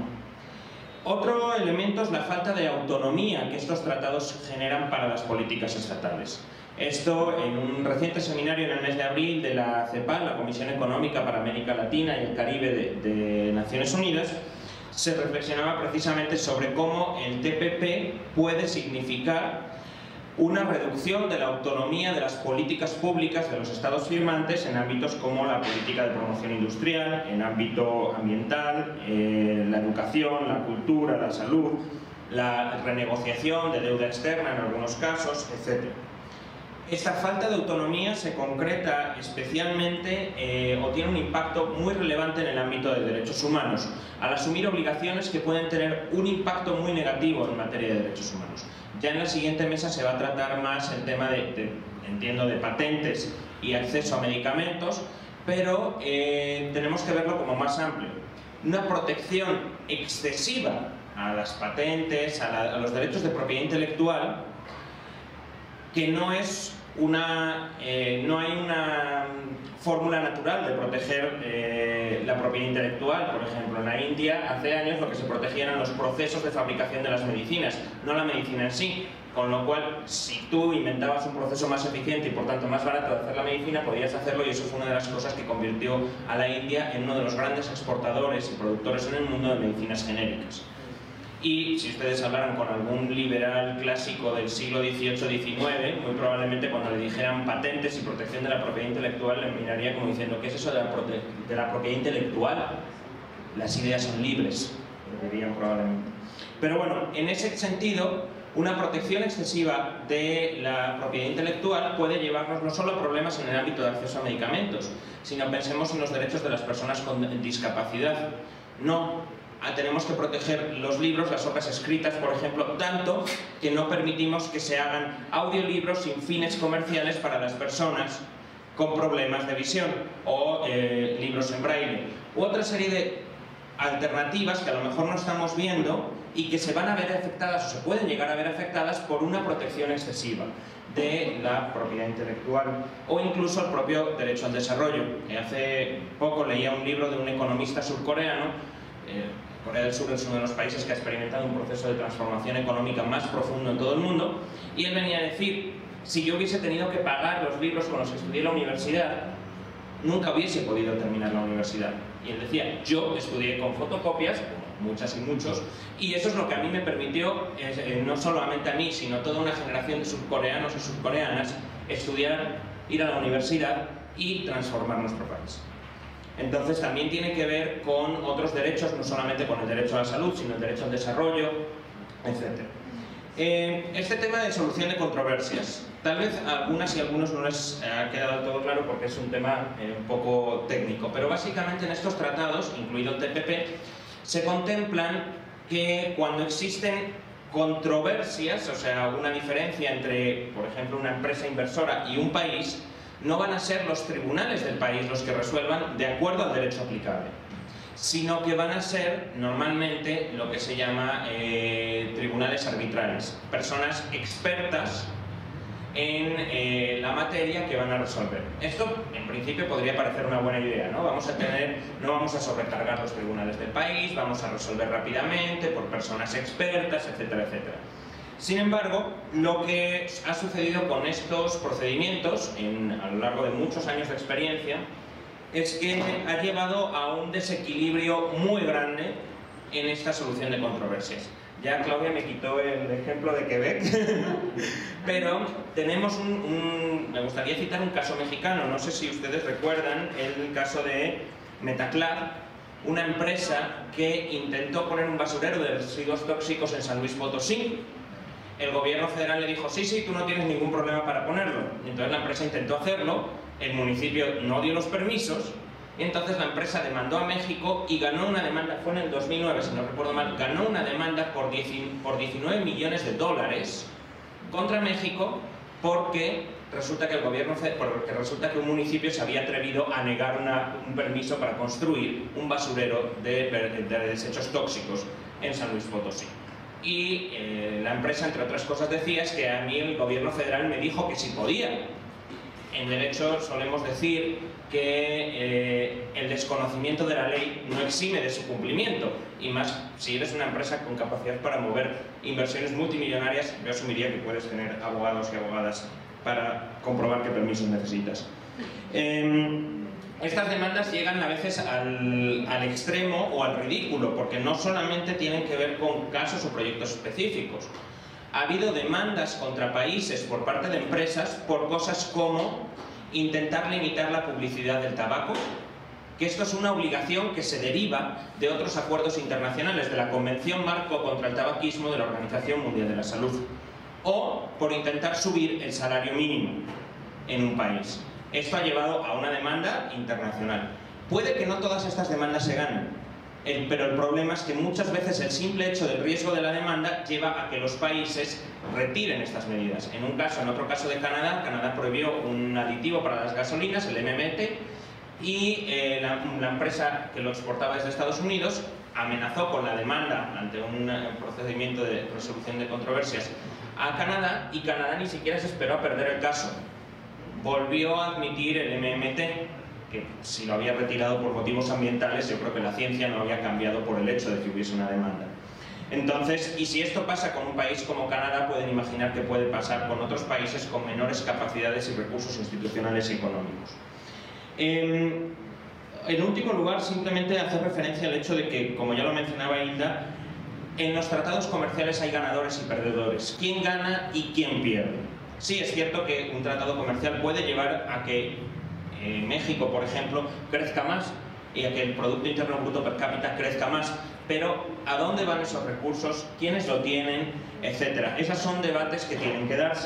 Otro elemento es la falta de autonomía que estos tratados generan para las políticas estatales. Esto, en un reciente seminario en el mes de abril de la CEPAL, la Comisión Económica para América Latina y el Caribe de Naciones Unidas, se reflexionaba precisamente sobre cómo el TPP puede significar una reducción de la autonomía de las políticas públicas de los estados firmantes en ámbitos como la política de promoción industrial, en ámbito ambiental, la educación, la cultura, la salud, la renegociación de deuda externa en algunos casos, etc. Esta falta de autonomía se concreta especialmente o tiene un impacto muy relevante en el ámbito de derechos humanos, al asumir obligaciones que pueden tener un impacto muy negativo en materia de derechos humanos. Ya en la siguiente mesa se va a tratar más el tema entiendo, de patentes y acceso a medicamentos, pero tenemos que verlo como más amplio. Una protección excesiva a las patentes, a los derechos de propiedad intelectual, que no es no hay una fórmula natural de proteger la propiedad intelectual. Por ejemplo, en la India hace años lo que se protegían eran los procesos de fabricación de las medicinas, no la medicina en sí. Con lo cual, si tú inventabas un proceso más eficiente y por tanto más barato de hacer la medicina, podías hacerlo, y eso fue una de las cosas que convirtió a la India en uno de los grandes exportadores y productores en el mundo de medicinas genéricas. Y si ustedes hablaran con algún liberal clásico del siglo XVIII-XIX, muy probablemente cuando le dijeran patentes y protección de la propiedad intelectual, le miraría como diciendo: ¿qué es eso de la propiedad intelectual? Las ideas son libres, dirían probablemente. Pero bueno, en ese sentido, una protección excesiva de la propiedad intelectual puede llevarnos no solo a problemas en el ámbito de acceso a medicamentos, sino pensemos en los derechos de las personas con discapacidad. Tenemos que proteger los libros, las obras escritas, por ejemplo, tanto que no permitimos que se hagan audiolibros sin fines comerciales para las personas con problemas de visión, o libros en braille, u otra serie de alternativas que a lo mejor no estamos viendo y que se van a ver afectadas, o se pueden llegar a ver afectadas, por una protección excesiva de la propiedad intelectual, o incluso el propio derecho al desarrollo. Hace poco leía un libro de un economista surcoreano. Corea del Sur es uno de los países que ha experimentado un proceso de transformación económica más profundo en todo el mundo, y él venía a decir: si yo hubiese tenido que pagar los libros con los que estudié en la universidad, nunca hubiese podido terminar la universidad. Y él decía: yo estudié con fotocopias, como muchas y muchos, y eso es lo que a mí me permitió, no solamente a mí, sino a toda una generación de surcoreanos y surcoreanas, estudiar, ir a la universidad y transformar nuestro país. Entonces también tiene que ver con otros derechos, no solamente con el derecho a la salud, sino el derecho al desarrollo, etc. Este tema de solución de controversias, tal vez a algunas y algunos no les ha quedado todo claro porque es un tema un poco técnico, pero básicamente en estos tratados, incluido el TPP, se contemplan que cuando existen controversias, o sea, una diferencia entre, por ejemplo, una empresa inversora y un país, no van a ser los tribunales del país los que resuelvan de acuerdo al derecho aplicable, sino que van a ser normalmente lo que se llama tribunales arbitrales, personas expertas en la materia que van a resolver. Esto en principio podría parecer una buena idea, ¿no? No vamos a sobrecargar los tribunales del país, vamos a resolver rápidamente por personas expertas, etcétera, etcétera. Sin embargo, lo que ha sucedido con estos procedimientos a lo largo de muchos años de experiencia es que ha llevado a un desequilibrio muy grande en esta solución de controversias. Ya Claudia me quitó el ejemplo de Quebec, pero tenemos me gustaría citar un caso mexicano. No sé si ustedes recuerdan el caso de Metaclar, una empresa que intentó poner un basurero de residuos tóxicos en San Luis Potosí. El gobierno federal le dijo, sí, tú no tienes ningún problema para ponerlo. Entonces la empresa intentó hacerlo, el municipio no dio los permisos, y entonces la empresa demandó a México y ganó una demanda, fue en el 2009 si no recuerdo mal, ganó una demanda por 19 millones de dólares contra México porque resulta que resulta que un municipio se había atrevido a negar un permiso para construir un basurero de desechos tóxicos en San Luis Potosí. Y la empresa, entre otras cosas, decía es que a mí el gobierno federal me dijo que sí podía. En derecho solemos decir que el desconocimiento de la ley no exime de su cumplimiento, y más si eres una empresa con capacidad para mover inversiones multimillonarias. Yo asumiría que puedes tener abogados y abogadas para comprobar qué permisos necesitas. Estas demandas llegan a veces al extremo o al ridículo, porque no solamente tienen que ver con casos o proyectos específicos. Ha habido demandas contra países por parte de empresas por cosas como intentar limitar la publicidad del tabaco, que esto es una obligación que se deriva de otros acuerdos internacionales, de la Convención Marco contra el Tabaquismo de la Organización Mundial de la Salud, o por intentar subir el salario mínimo en un país. Esto ha llevado a una demanda internacional. Puede que no todas estas demandas se ganen, pero el problema es que muchas veces el simple hecho del riesgo de la demanda lleva a que los países retiren estas medidas. En otro caso de Canadá prohibió un aditivo para las gasolinas, el MMT, y la empresa que lo exportaba desde Estados Unidos amenazó con la demanda ante un procedimiento de resolución de controversias a Canadá, y Canadá ni siquiera se esperó a perder el caso. Volvió a admitir el MMT, que si lo había retirado por motivos ambientales, yo creo que la ciencia no había cambiado por el hecho de que hubiese una demanda. Entonces, y si esto pasa con un país como Canadá, pueden imaginar que puede pasar con otros países con menores capacidades y recursos institucionales y económicos. En último lugar, simplemente hacer referencia al hecho de que, como ya lo mencionaba Hilda, en los tratados comerciales hay ganadores y perdedores. ¿Quién gana y quién pierde? Sí, es cierto que un tratado comercial puede llevar a que México, por ejemplo, crezca más y a que el Producto Interno Bruto per cápita crezca más, pero ¿a dónde van esos recursos? ¿Quiénes lo tienen? Etcétera. Esos son debates que tienen que darse.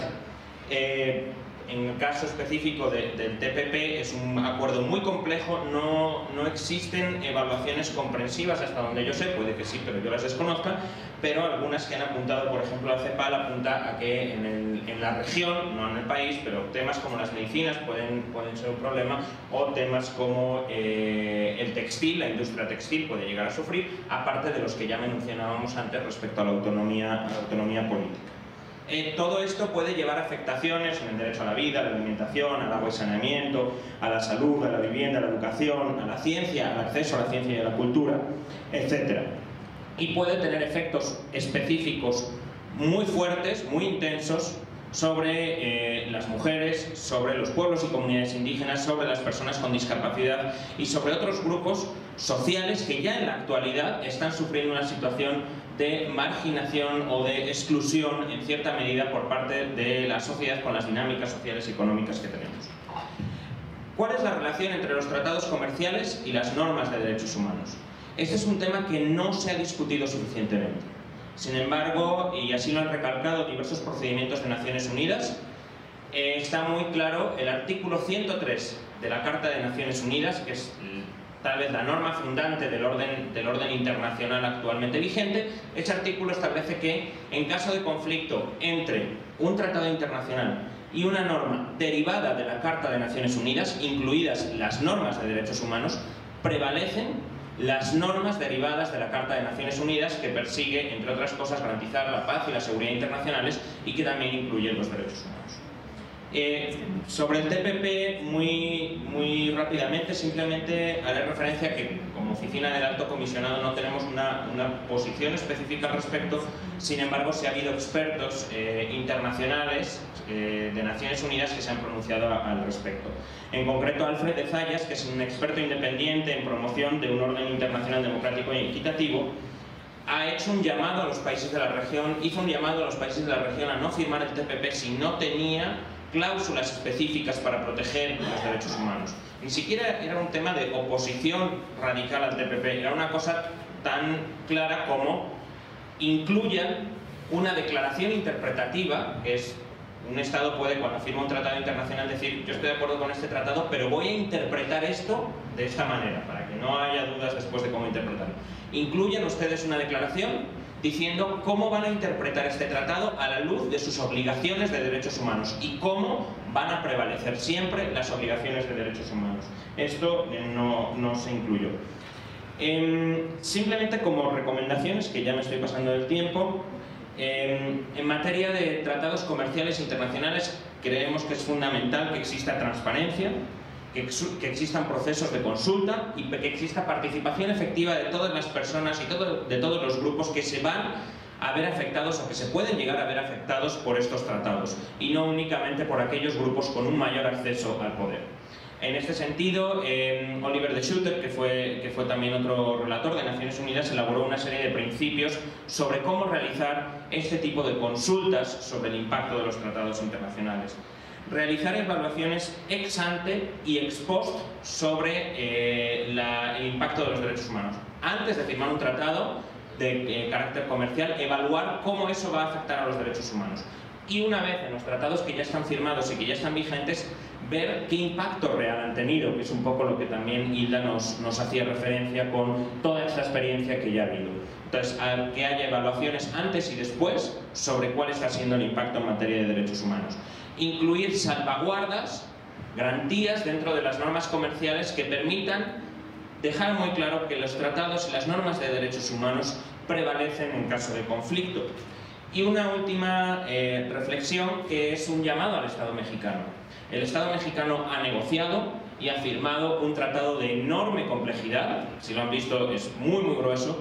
En el caso específico del TPP es un acuerdo muy complejo, no existen evaluaciones comprensivas hasta donde yo sé, puede que sí, pero yo las desconozca, pero algunas que han apuntado, por ejemplo, la CEPAL apunta a que en la región, no en el país, pero temas como las medicinas pueden ser un problema, o temas como el textil, la industria textil puede llegar a sufrir, aparte de los que ya mencionábamos antes respecto a la autonomía política. Todo esto puede llevar a afectaciones en el derecho a la vida, a la alimentación, al agua y saneamiento, a la salud, a la vivienda, a la educación, a la ciencia, al acceso a la ciencia y a la cultura, etc. Y puede tener efectos específicos muy fuertes, muy intensos, sobre las mujeres, sobre los pueblos y comunidades indígenas, sobre las personas con discapacidad y sobre otros grupos sociales que ya en la actualidad están sufriendo una situación de marginación o de exclusión en cierta medida por parte de la sociedad con las dinámicas sociales y económicas que tenemos. ¿Cuál es la relación entre los tratados comerciales y las normas de derechos humanos? Este es un tema que no se ha discutido suficientemente. Sin embargo, y así lo han recalcado diversos procedimientos de Naciones Unidas, está muy claro el artículo 103 de la Carta de Naciones Unidas, que es tal vez la norma fundante del orden internacional actualmente vigente. Este artículo establece que en caso de conflicto entre un tratado internacional y una norma derivada de la Carta de Naciones Unidas, incluidas las normas de derechos humanos, prevalecen las normas derivadas de la Carta de Naciones Unidas, que persigue, entre otras cosas, garantizar la paz y la seguridad internacionales y que también incluye los derechos humanos. Sobre el TPP, muy rápidamente, simplemente haré referencia a que como oficina del Alto Comisionado no tenemos una posición específica al respecto. Sin embargo, sí ha habido expertos internacionales de Naciones Unidas que se han pronunciado al respecto. En concreto, Alfred de Zayas, que es un experto independiente en promoción de un orden internacional democrático y equitativo, ha hecho un llamado a los países de la región, a no firmar el TPP si no tenía cláusulas específicas para proteger los derechos humanos. Ni siquiera era un tema de oposición radical al TPP, era una cosa tan clara como incluyan una declaración interpretativa, que es un Estado puede, cuando firma un tratado internacional, decir yo estoy de acuerdo con este tratado, pero voy a interpretar esto de esta manera, para que no haya dudas después de cómo interpretarlo. Incluyan ustedes una declaración diciendo cómo van a interpretar este tratado a la luz de sus obligaciones de derechos humanos y cómo van a prevalecer siempre las obligaciones de derechos humanos. Esto no se incluyó. Simplemente como recomendaciones, que ya me estoy pasando del tiempo, en materia de tratados comerciales internacionales creemos que es fundamental que exista transparencia, que existan procesos de consulta y que exista participación efectiva de todas las personas y de todos los grupos que se van a ver afectados o que se pueden llegar a ver afectados por estos tratados y no únicamente por aquellos grupos con un mayor acceso al poder. En este sentido, Oliver de Schutter, que fue también otro relator de Naciones Unidas, elaboró una serie de principios sobre cómo realizar este tipo de consultas sobre el impacto de los tratados internacionales. Realizar evaluaciones ex ante y ex post sobre el impacto de los derechos humanos. Antes de firmar un tratado de carácter comercial, evaluar cómo eso va a afectar a los derechos humanos. Y una vez en los tratados que ya están firmados y que ya están vigentes, ver qué impacto real han tenido, que es un poco lo que también Hilda nos hacía referencia con toda esta experiencia que ya ha habido. Entonces, que haya evaluaciones antes y después sobre cuál está siendo el impacto en materia de derechos humanos. Incluir salvaguardas, garantías dentro de las normas comerciales que permitan dejar muy claro que los tratados y las normas de derechos humanos prevalecen en caso de conflicto. Y una última reflexión, que es un llamado al Estado mexicano. El Estado mexicano ha negociado y ha firmado un tratado de enorme complejidad, si lo han visto es muy grueso,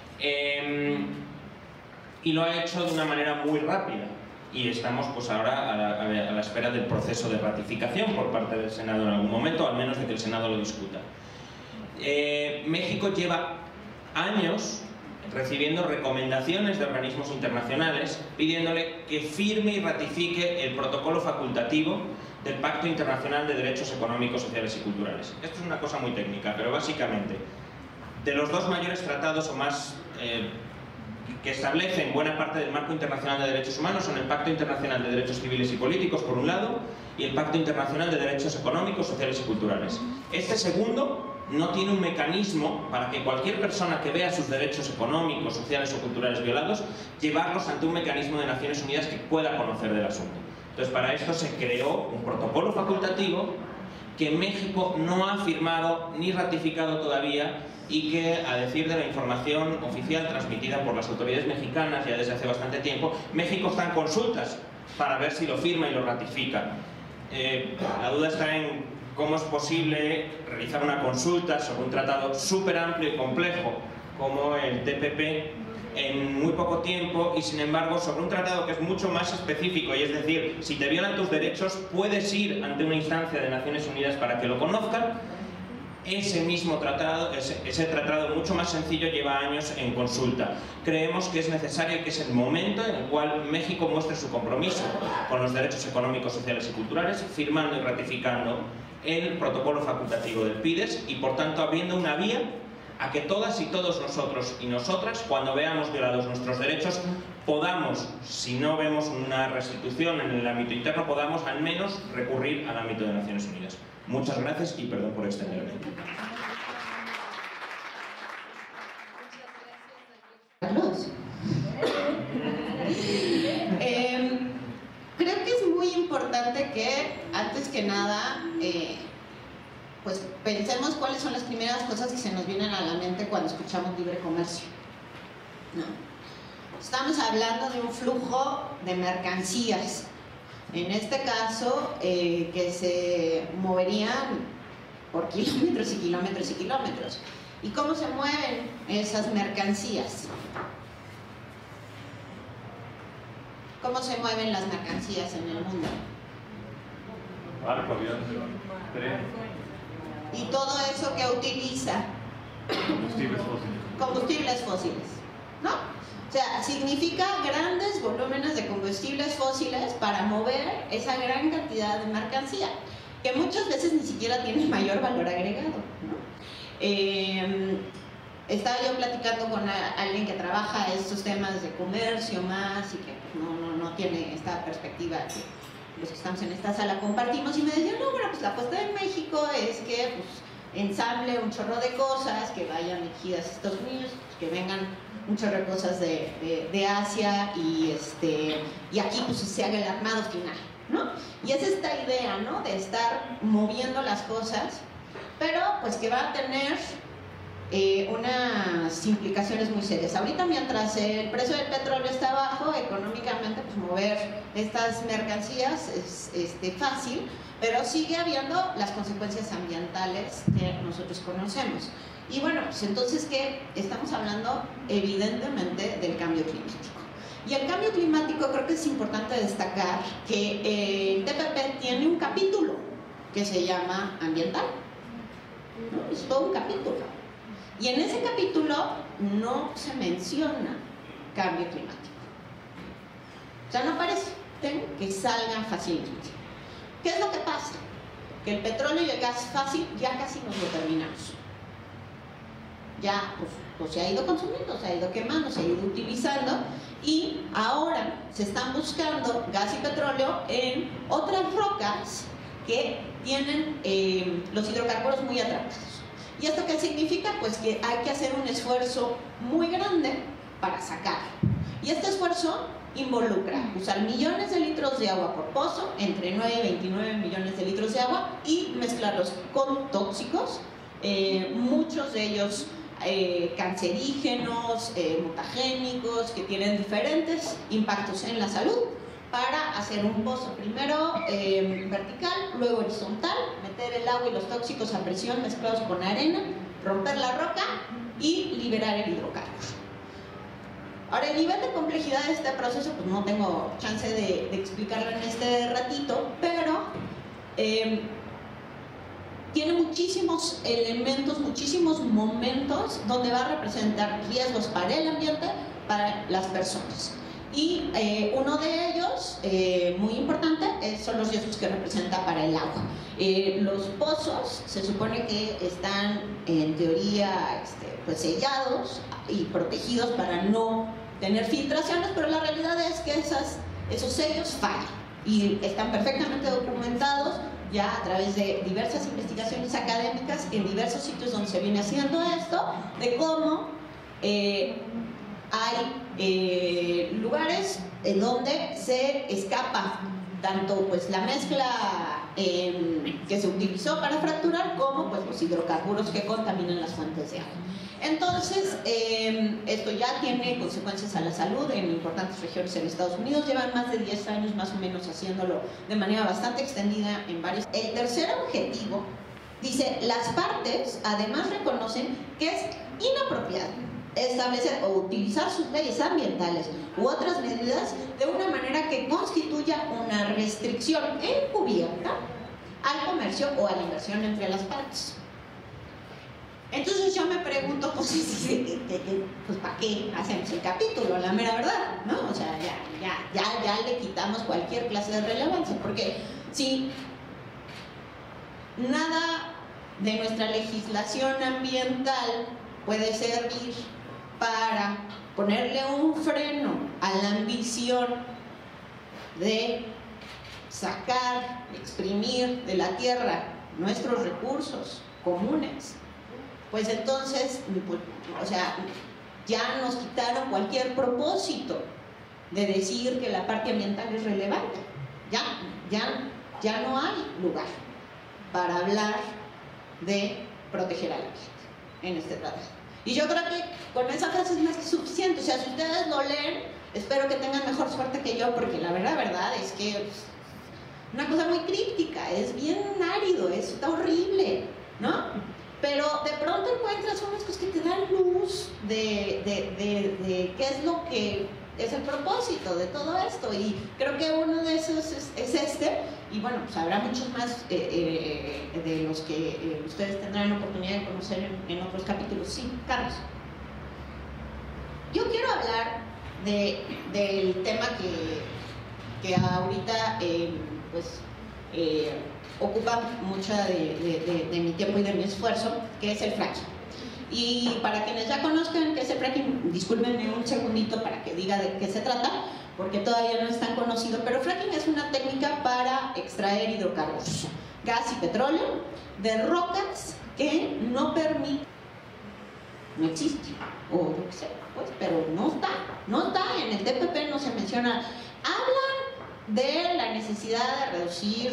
y lo ha hecho de una manera muy rápida. Y estamos pues ahora a la espera del proceso de ratificación por parte del Senado en algún momento, al menos de que el Senado lo discuta. México lleva años recibiendo recomendaciones de organismos internacionales pidiéndole que firme y ratifique el protocolo facultativo del Pacto Internacional de Derechos Económicos, Sociales y Culturales. Esto es una cosa muy técnica, pero básicamente, de los dos mayores tratados o más que establecen buena parte del marco internacional de derechos humanos son el Pacto Internacional de Derechos Civiles y Políticos, por un lado, y el Pacto Internacional de Derechos Económicos, Sociales y Culturales. Este segundo no tiene un mecanismo para que cualquier persona que vea sus derechos económicos, sociales o culturales violados, llevarlos ante un mecanismo de Naciones Unidas que pueda conocer del asunto. Entonces, para esto se creó un protocolo facultativo que México no ha firmado ni ratificado todavía y que, a decir de la información oficial transmitida por las autoridades mexicanas ya desde hace bastante tiempo, México está en consultas para ver si lo firma y lo ratifica. La duda está en cómo es posible realizar una consulta sobre un tratado súper amplio y complejo como el TPP en muy poco tiempo y, sin embargo, sobre un tratado que es mucho más específico, y es decir, si te violan tus derechos puedes ir ante una instancia de Naciones Unidas para que lo conozcan. Ese mismo tratado, ese tratado mucho más sencillo, lleva años en consulta. Creemos que es necesario y que es el momento en el cual México muestre su compromiso con los derechos económicos, sociales y culturales, firmando y ratificando el protocolo facultativo del PIDES y, por tanto, abriendo una vía a que todas y todos nosotros y nosotras, cuando veamos violados nuestros derechos, podamos, si no vemos una restitución en el ámbito interno, podamos al menos recurrir al ámbito de Naciones Unidas. Muchas gracias y perdón por extenderme.
Carlos. Creo que es muy importante que, antes que nada, pues pensemos cuáles son las primeras cosas que se nos vienen a la mente cuando escuchamos libre comercio, ¿no? Estamos hablando de un flujo de mercancías, en este caso que se moverían por kilómetros y kilómetros y kilómetros. ¿Y cómo se mueven esas mercancías? ¿Cómo se mueven las mercancías en el mundo?
Barco, avión, tren.
Y todo eso que utiliza
Combustibles fósiles.
combustibles fósiles, ¿no? O sea, significa grandes volúmenes de combustibles fósiles para mover esa gran cantidad de mercancía, que muchas veces ni siquiera tiene mayor valor agregado, ¿no? Estaba yo platicando con alguien que trabaja estos temas de comercio más y que no tiene esta perspectiva que los que estamos en esta sala compartimos, y me decían, no, bueno, pues la apuesta en México es que pues, ensamble un chorro de cosas que vayan dirigidas a Estados Unidos, que vengan un chorro de cosas de Asia y aquí pues se haga el armado final, ¿no? Y es esta idea, ¿no? De estar moviendo las cosas, pero pues que va a tener unas implicaciones muy serias. Ahorita, mientras el precio del petróleo está bajo, económicamente pues mover estas mercancías es fácil, pero sigue habiendo las consecuencias ambientales que nosotros conocemos. Y bueno, pues entonces, ¿qué? Estamos hablando evidentemente del cambio climático. Y el cambio climático, creo que es importante destacar que el TPP tiene un capítulo que se llama ambiental, ¿no? Es todo un capítulo. Y en ese capítulo no se menciona cambio climático. O sea, no parece que salgan fácilmente. ¿Qué es lo que pasa? Que el petróleo y el gas fácil ya casi nos lo terminamos. Ya pues se ha ido consumiendo, se ha ido quemando, se ha ido utilizando, y ahora se están buscando gas y petróleo en otras rocas que tienen los hidrocarburos muy atrapados. ¿Y esto qué significa? Pues que hay que hacer un esfuerzo muy grande para sacar. Y este esfuerzo involucra usar millones de litros de agua por pozo, entre 9 y 29 millones de litros de agua, y mezclarlos con tóxicos, muchos de ellos cancerígenos, mutagénicos, que tienen diferentes impactos en la salud, para hacer un pozo primero vertical, luego horizontal, meter el agua y los tóxicos a presión mezclados con arena, romper la roca y liberar el hidrocarburo. Ahora, el nivel de complejidad de este proceso, pues no tengo chance de explicarlo en este ratito, pero tiene muchísimos elementos, muchísimos momentos donde va a representar riesgos para el ambiente, para las personas. Y uno de ellos, muy importante, son los riesgos que representa para el agua. Los pozos se supone que están en teoría pues sellados y protegidos para no tener filtraciones, pero la realidad es que esos sellos fallan y están perfectamente documentados ya a través de diversas investigaciones académicas en diversos sitios donde se viene haciendo esto, de cómo hay lugares en donde se escapa tanto pues la mezcla que se utilizó para fracturar, como pues los hidrocarburos que contaminan las fuentes de agua. Entonces, esto ya tiene consecuencias a la salud en importantes regiones en Estados Unidos. Llevan más de 10 años más o menos haciéndolo de manera bastante extendida en varios. El tercer objetivo dice: las partes además reconocen que es inapropiado establecer o utilizar sus leyes ambientales u otras medidas de una manera que constituya una restricción encubierta al comercio o a la inversión entre las partes. Entonces yo me pregunto, pues ¿para qué hacemos el capítulo? La mera verdad, ¿no? O sea, ya le quitamos cualquier clase de relevancia, porque si nada de nuestra legislación ambiental puede servir para ponerle un freno a la ambición de sacar, exprimir de la tierra nuestros recursos comunes, pues entonces, o sea, ya nos quitaron cualquier propósito de decir que la parte ambiental es relevante. Ya no hay lugar para hablar de proteger al ambiente en este tratado. Y yo creo que con esa frase es más que suficiente. O sea, si ustedes lo leen, espero que tengan mejor suerte que yo, porque la verdad es que es una cosa muy críptica, es bien árido, está horrible, ¿no? Pero de pronto encuentras unas cosas que te dan luz de qué es lo que es el propósito de todo esto, y creo que uno de esos es este, y bueno, pues habrá muchos más de los que ustedes tendrán la oportunidad de conocer en otros capítulos. Sí, Carlos. Yo quiero hablar del tema que ahorita ocupa mucha de mi tiempo y de mi esfuerzo, que es el fracking. Y para quienes ya conozcan qué es el fracking, discúlpenme un segundito para que diga de qué se trata, porque todavía no es tan conocido, pero fracking es una técnica para extraer hidrocarburos, gas y petróleo, de rocas que no permiten, no existe, o yo qué sé, pues, pero no está, en el TPP no se menciona. Hablan de la necesidad de reducir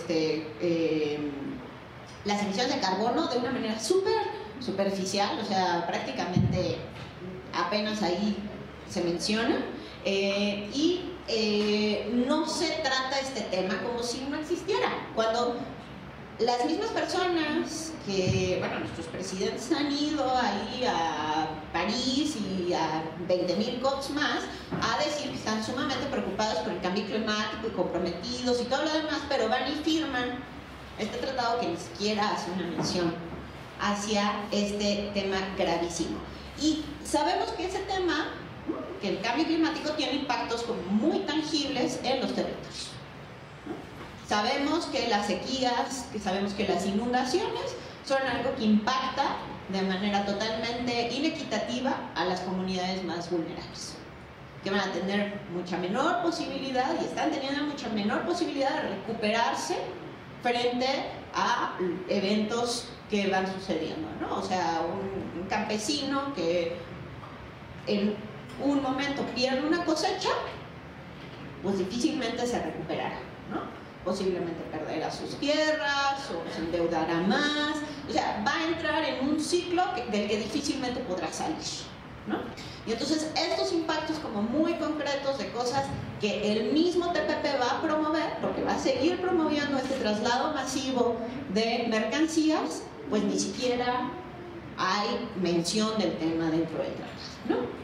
las emisiones de carbono de una manera súper superficial, o sea, prácticamente apenas ahí se menciona, y no se trata este tema como si no existiera, cuando las mismas personas que, bueno, nuestros presidentes han ido ahí a París y a 20.000 COPs más a decir que están sumamente preocupados por el cambio climático y comprometidos y todo lo demás, pero van y firman este tratado que ni siquiera hace una mención hacia este tema gravísimo. Y sabemos que ese tema, que el cambio climático, tiene impactos como muy tangibles en los territorios. Sabemos que las sequías, que sabemos que las inundaciones son algo que impacta de manera totalmente inequitativa a las comunidades más vulnerables, que van a tener mucha menor posibilidad y están teniendo mucha menor posibilidad de recuperarse frente a eventos que van sucediendo, ¿no? O sea, un campesino que en un momento pierde una cosecha, pues difícilmente se recuperará, ¿no? Posiblemente perderá sus tierras o se endeudará más, o sea, va a entrar en un ciclo del que difícilmente podrá salir, ¿no? Y entonces estos impactos como muy concretos de cosas que el mismo TPP va a promover, porque va a seguir promoviendo este traslado masivo de mercancías, pues ni siquiera hay mención del tema dentro del tratado, ¿no?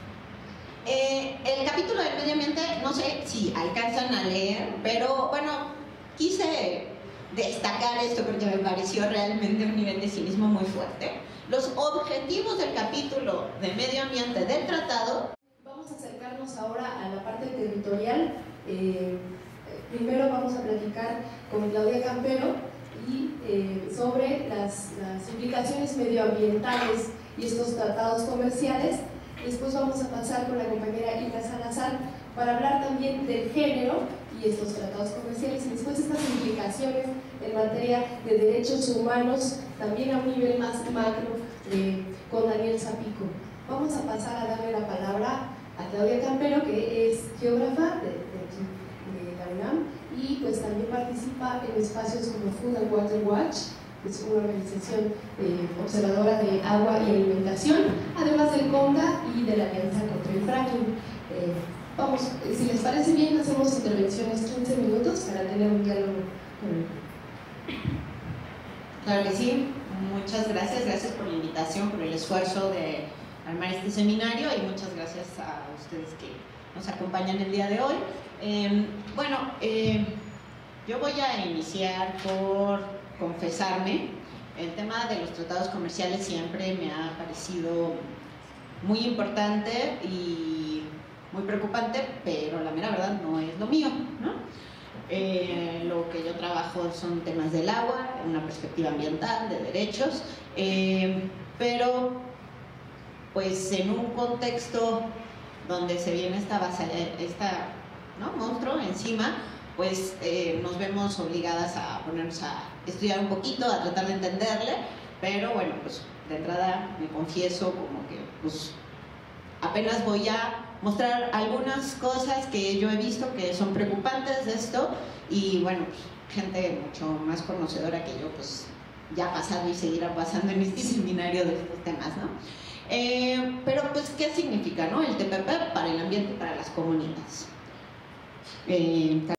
El capítulo del medio ambiente, no sé si alcanzan a leer, pero bueno, quise destacar esto porque me pareció realmente un nivel de cinismo muy fuerte. Los objetivos del capítulo de medio ambiente del tratado.
Vamos a acercarnos ahora a la parte territorial. Primero vamos a platicar con Claudia Campero y sobre las implicaciones medioambientales y estos tratados comerciales. Después vamos a pasar con la compañera Hilda Salazar para hablar también del género y estos tratados comerciales, y después estas implicaciones en materia de derechos humanos, también a un nivel más macro, con Daniel Zapico. Vamos a pasar a darle la palabra a Claudia Campero, que es geógrafa de la UNAM, y pues también participa en espacios como Food and Water Watch, que es una organización observadora de agua y alimentación, además del CONDA y de la Alianza contra el Fracking. Vamos, si les parece bien, hacemos intervenciones 15 minutos para tener un diálogo con él.
Claro que sí, muchas gracias, gracias por la invitación, por el esfuerzo de armar este seminario, y muchas gracias a ustedes que nos acompañan el día de hoy. Yo voy a iniciar por confesarme. El tema de los tratados comerciales siempre me ha parecido muy importante y muy preocupante, pero la mera verdad no es lo mío, ¿no? Lo que yo trabajo son temas del agua, una perspectiva ambiental, de derechos, pero pues en un contexto donde se viene esta monstruo encima, pues nos vemos obligadas a ponernos a estudiar un poquito, a tratar de entenderle, pero bueno, pues de entrada me confieso como que pues apenas voy a mostrar algunas cosas que yo he visto que son preocupantes de esto, y bueno, pues, gente mucho más conocedora que yo pues ya pasado y seguirá pasando en este seminario de estos temas, ¿no? Pero pues, ¿qué significa, no? El TPP para el ambiente y para las comunidades.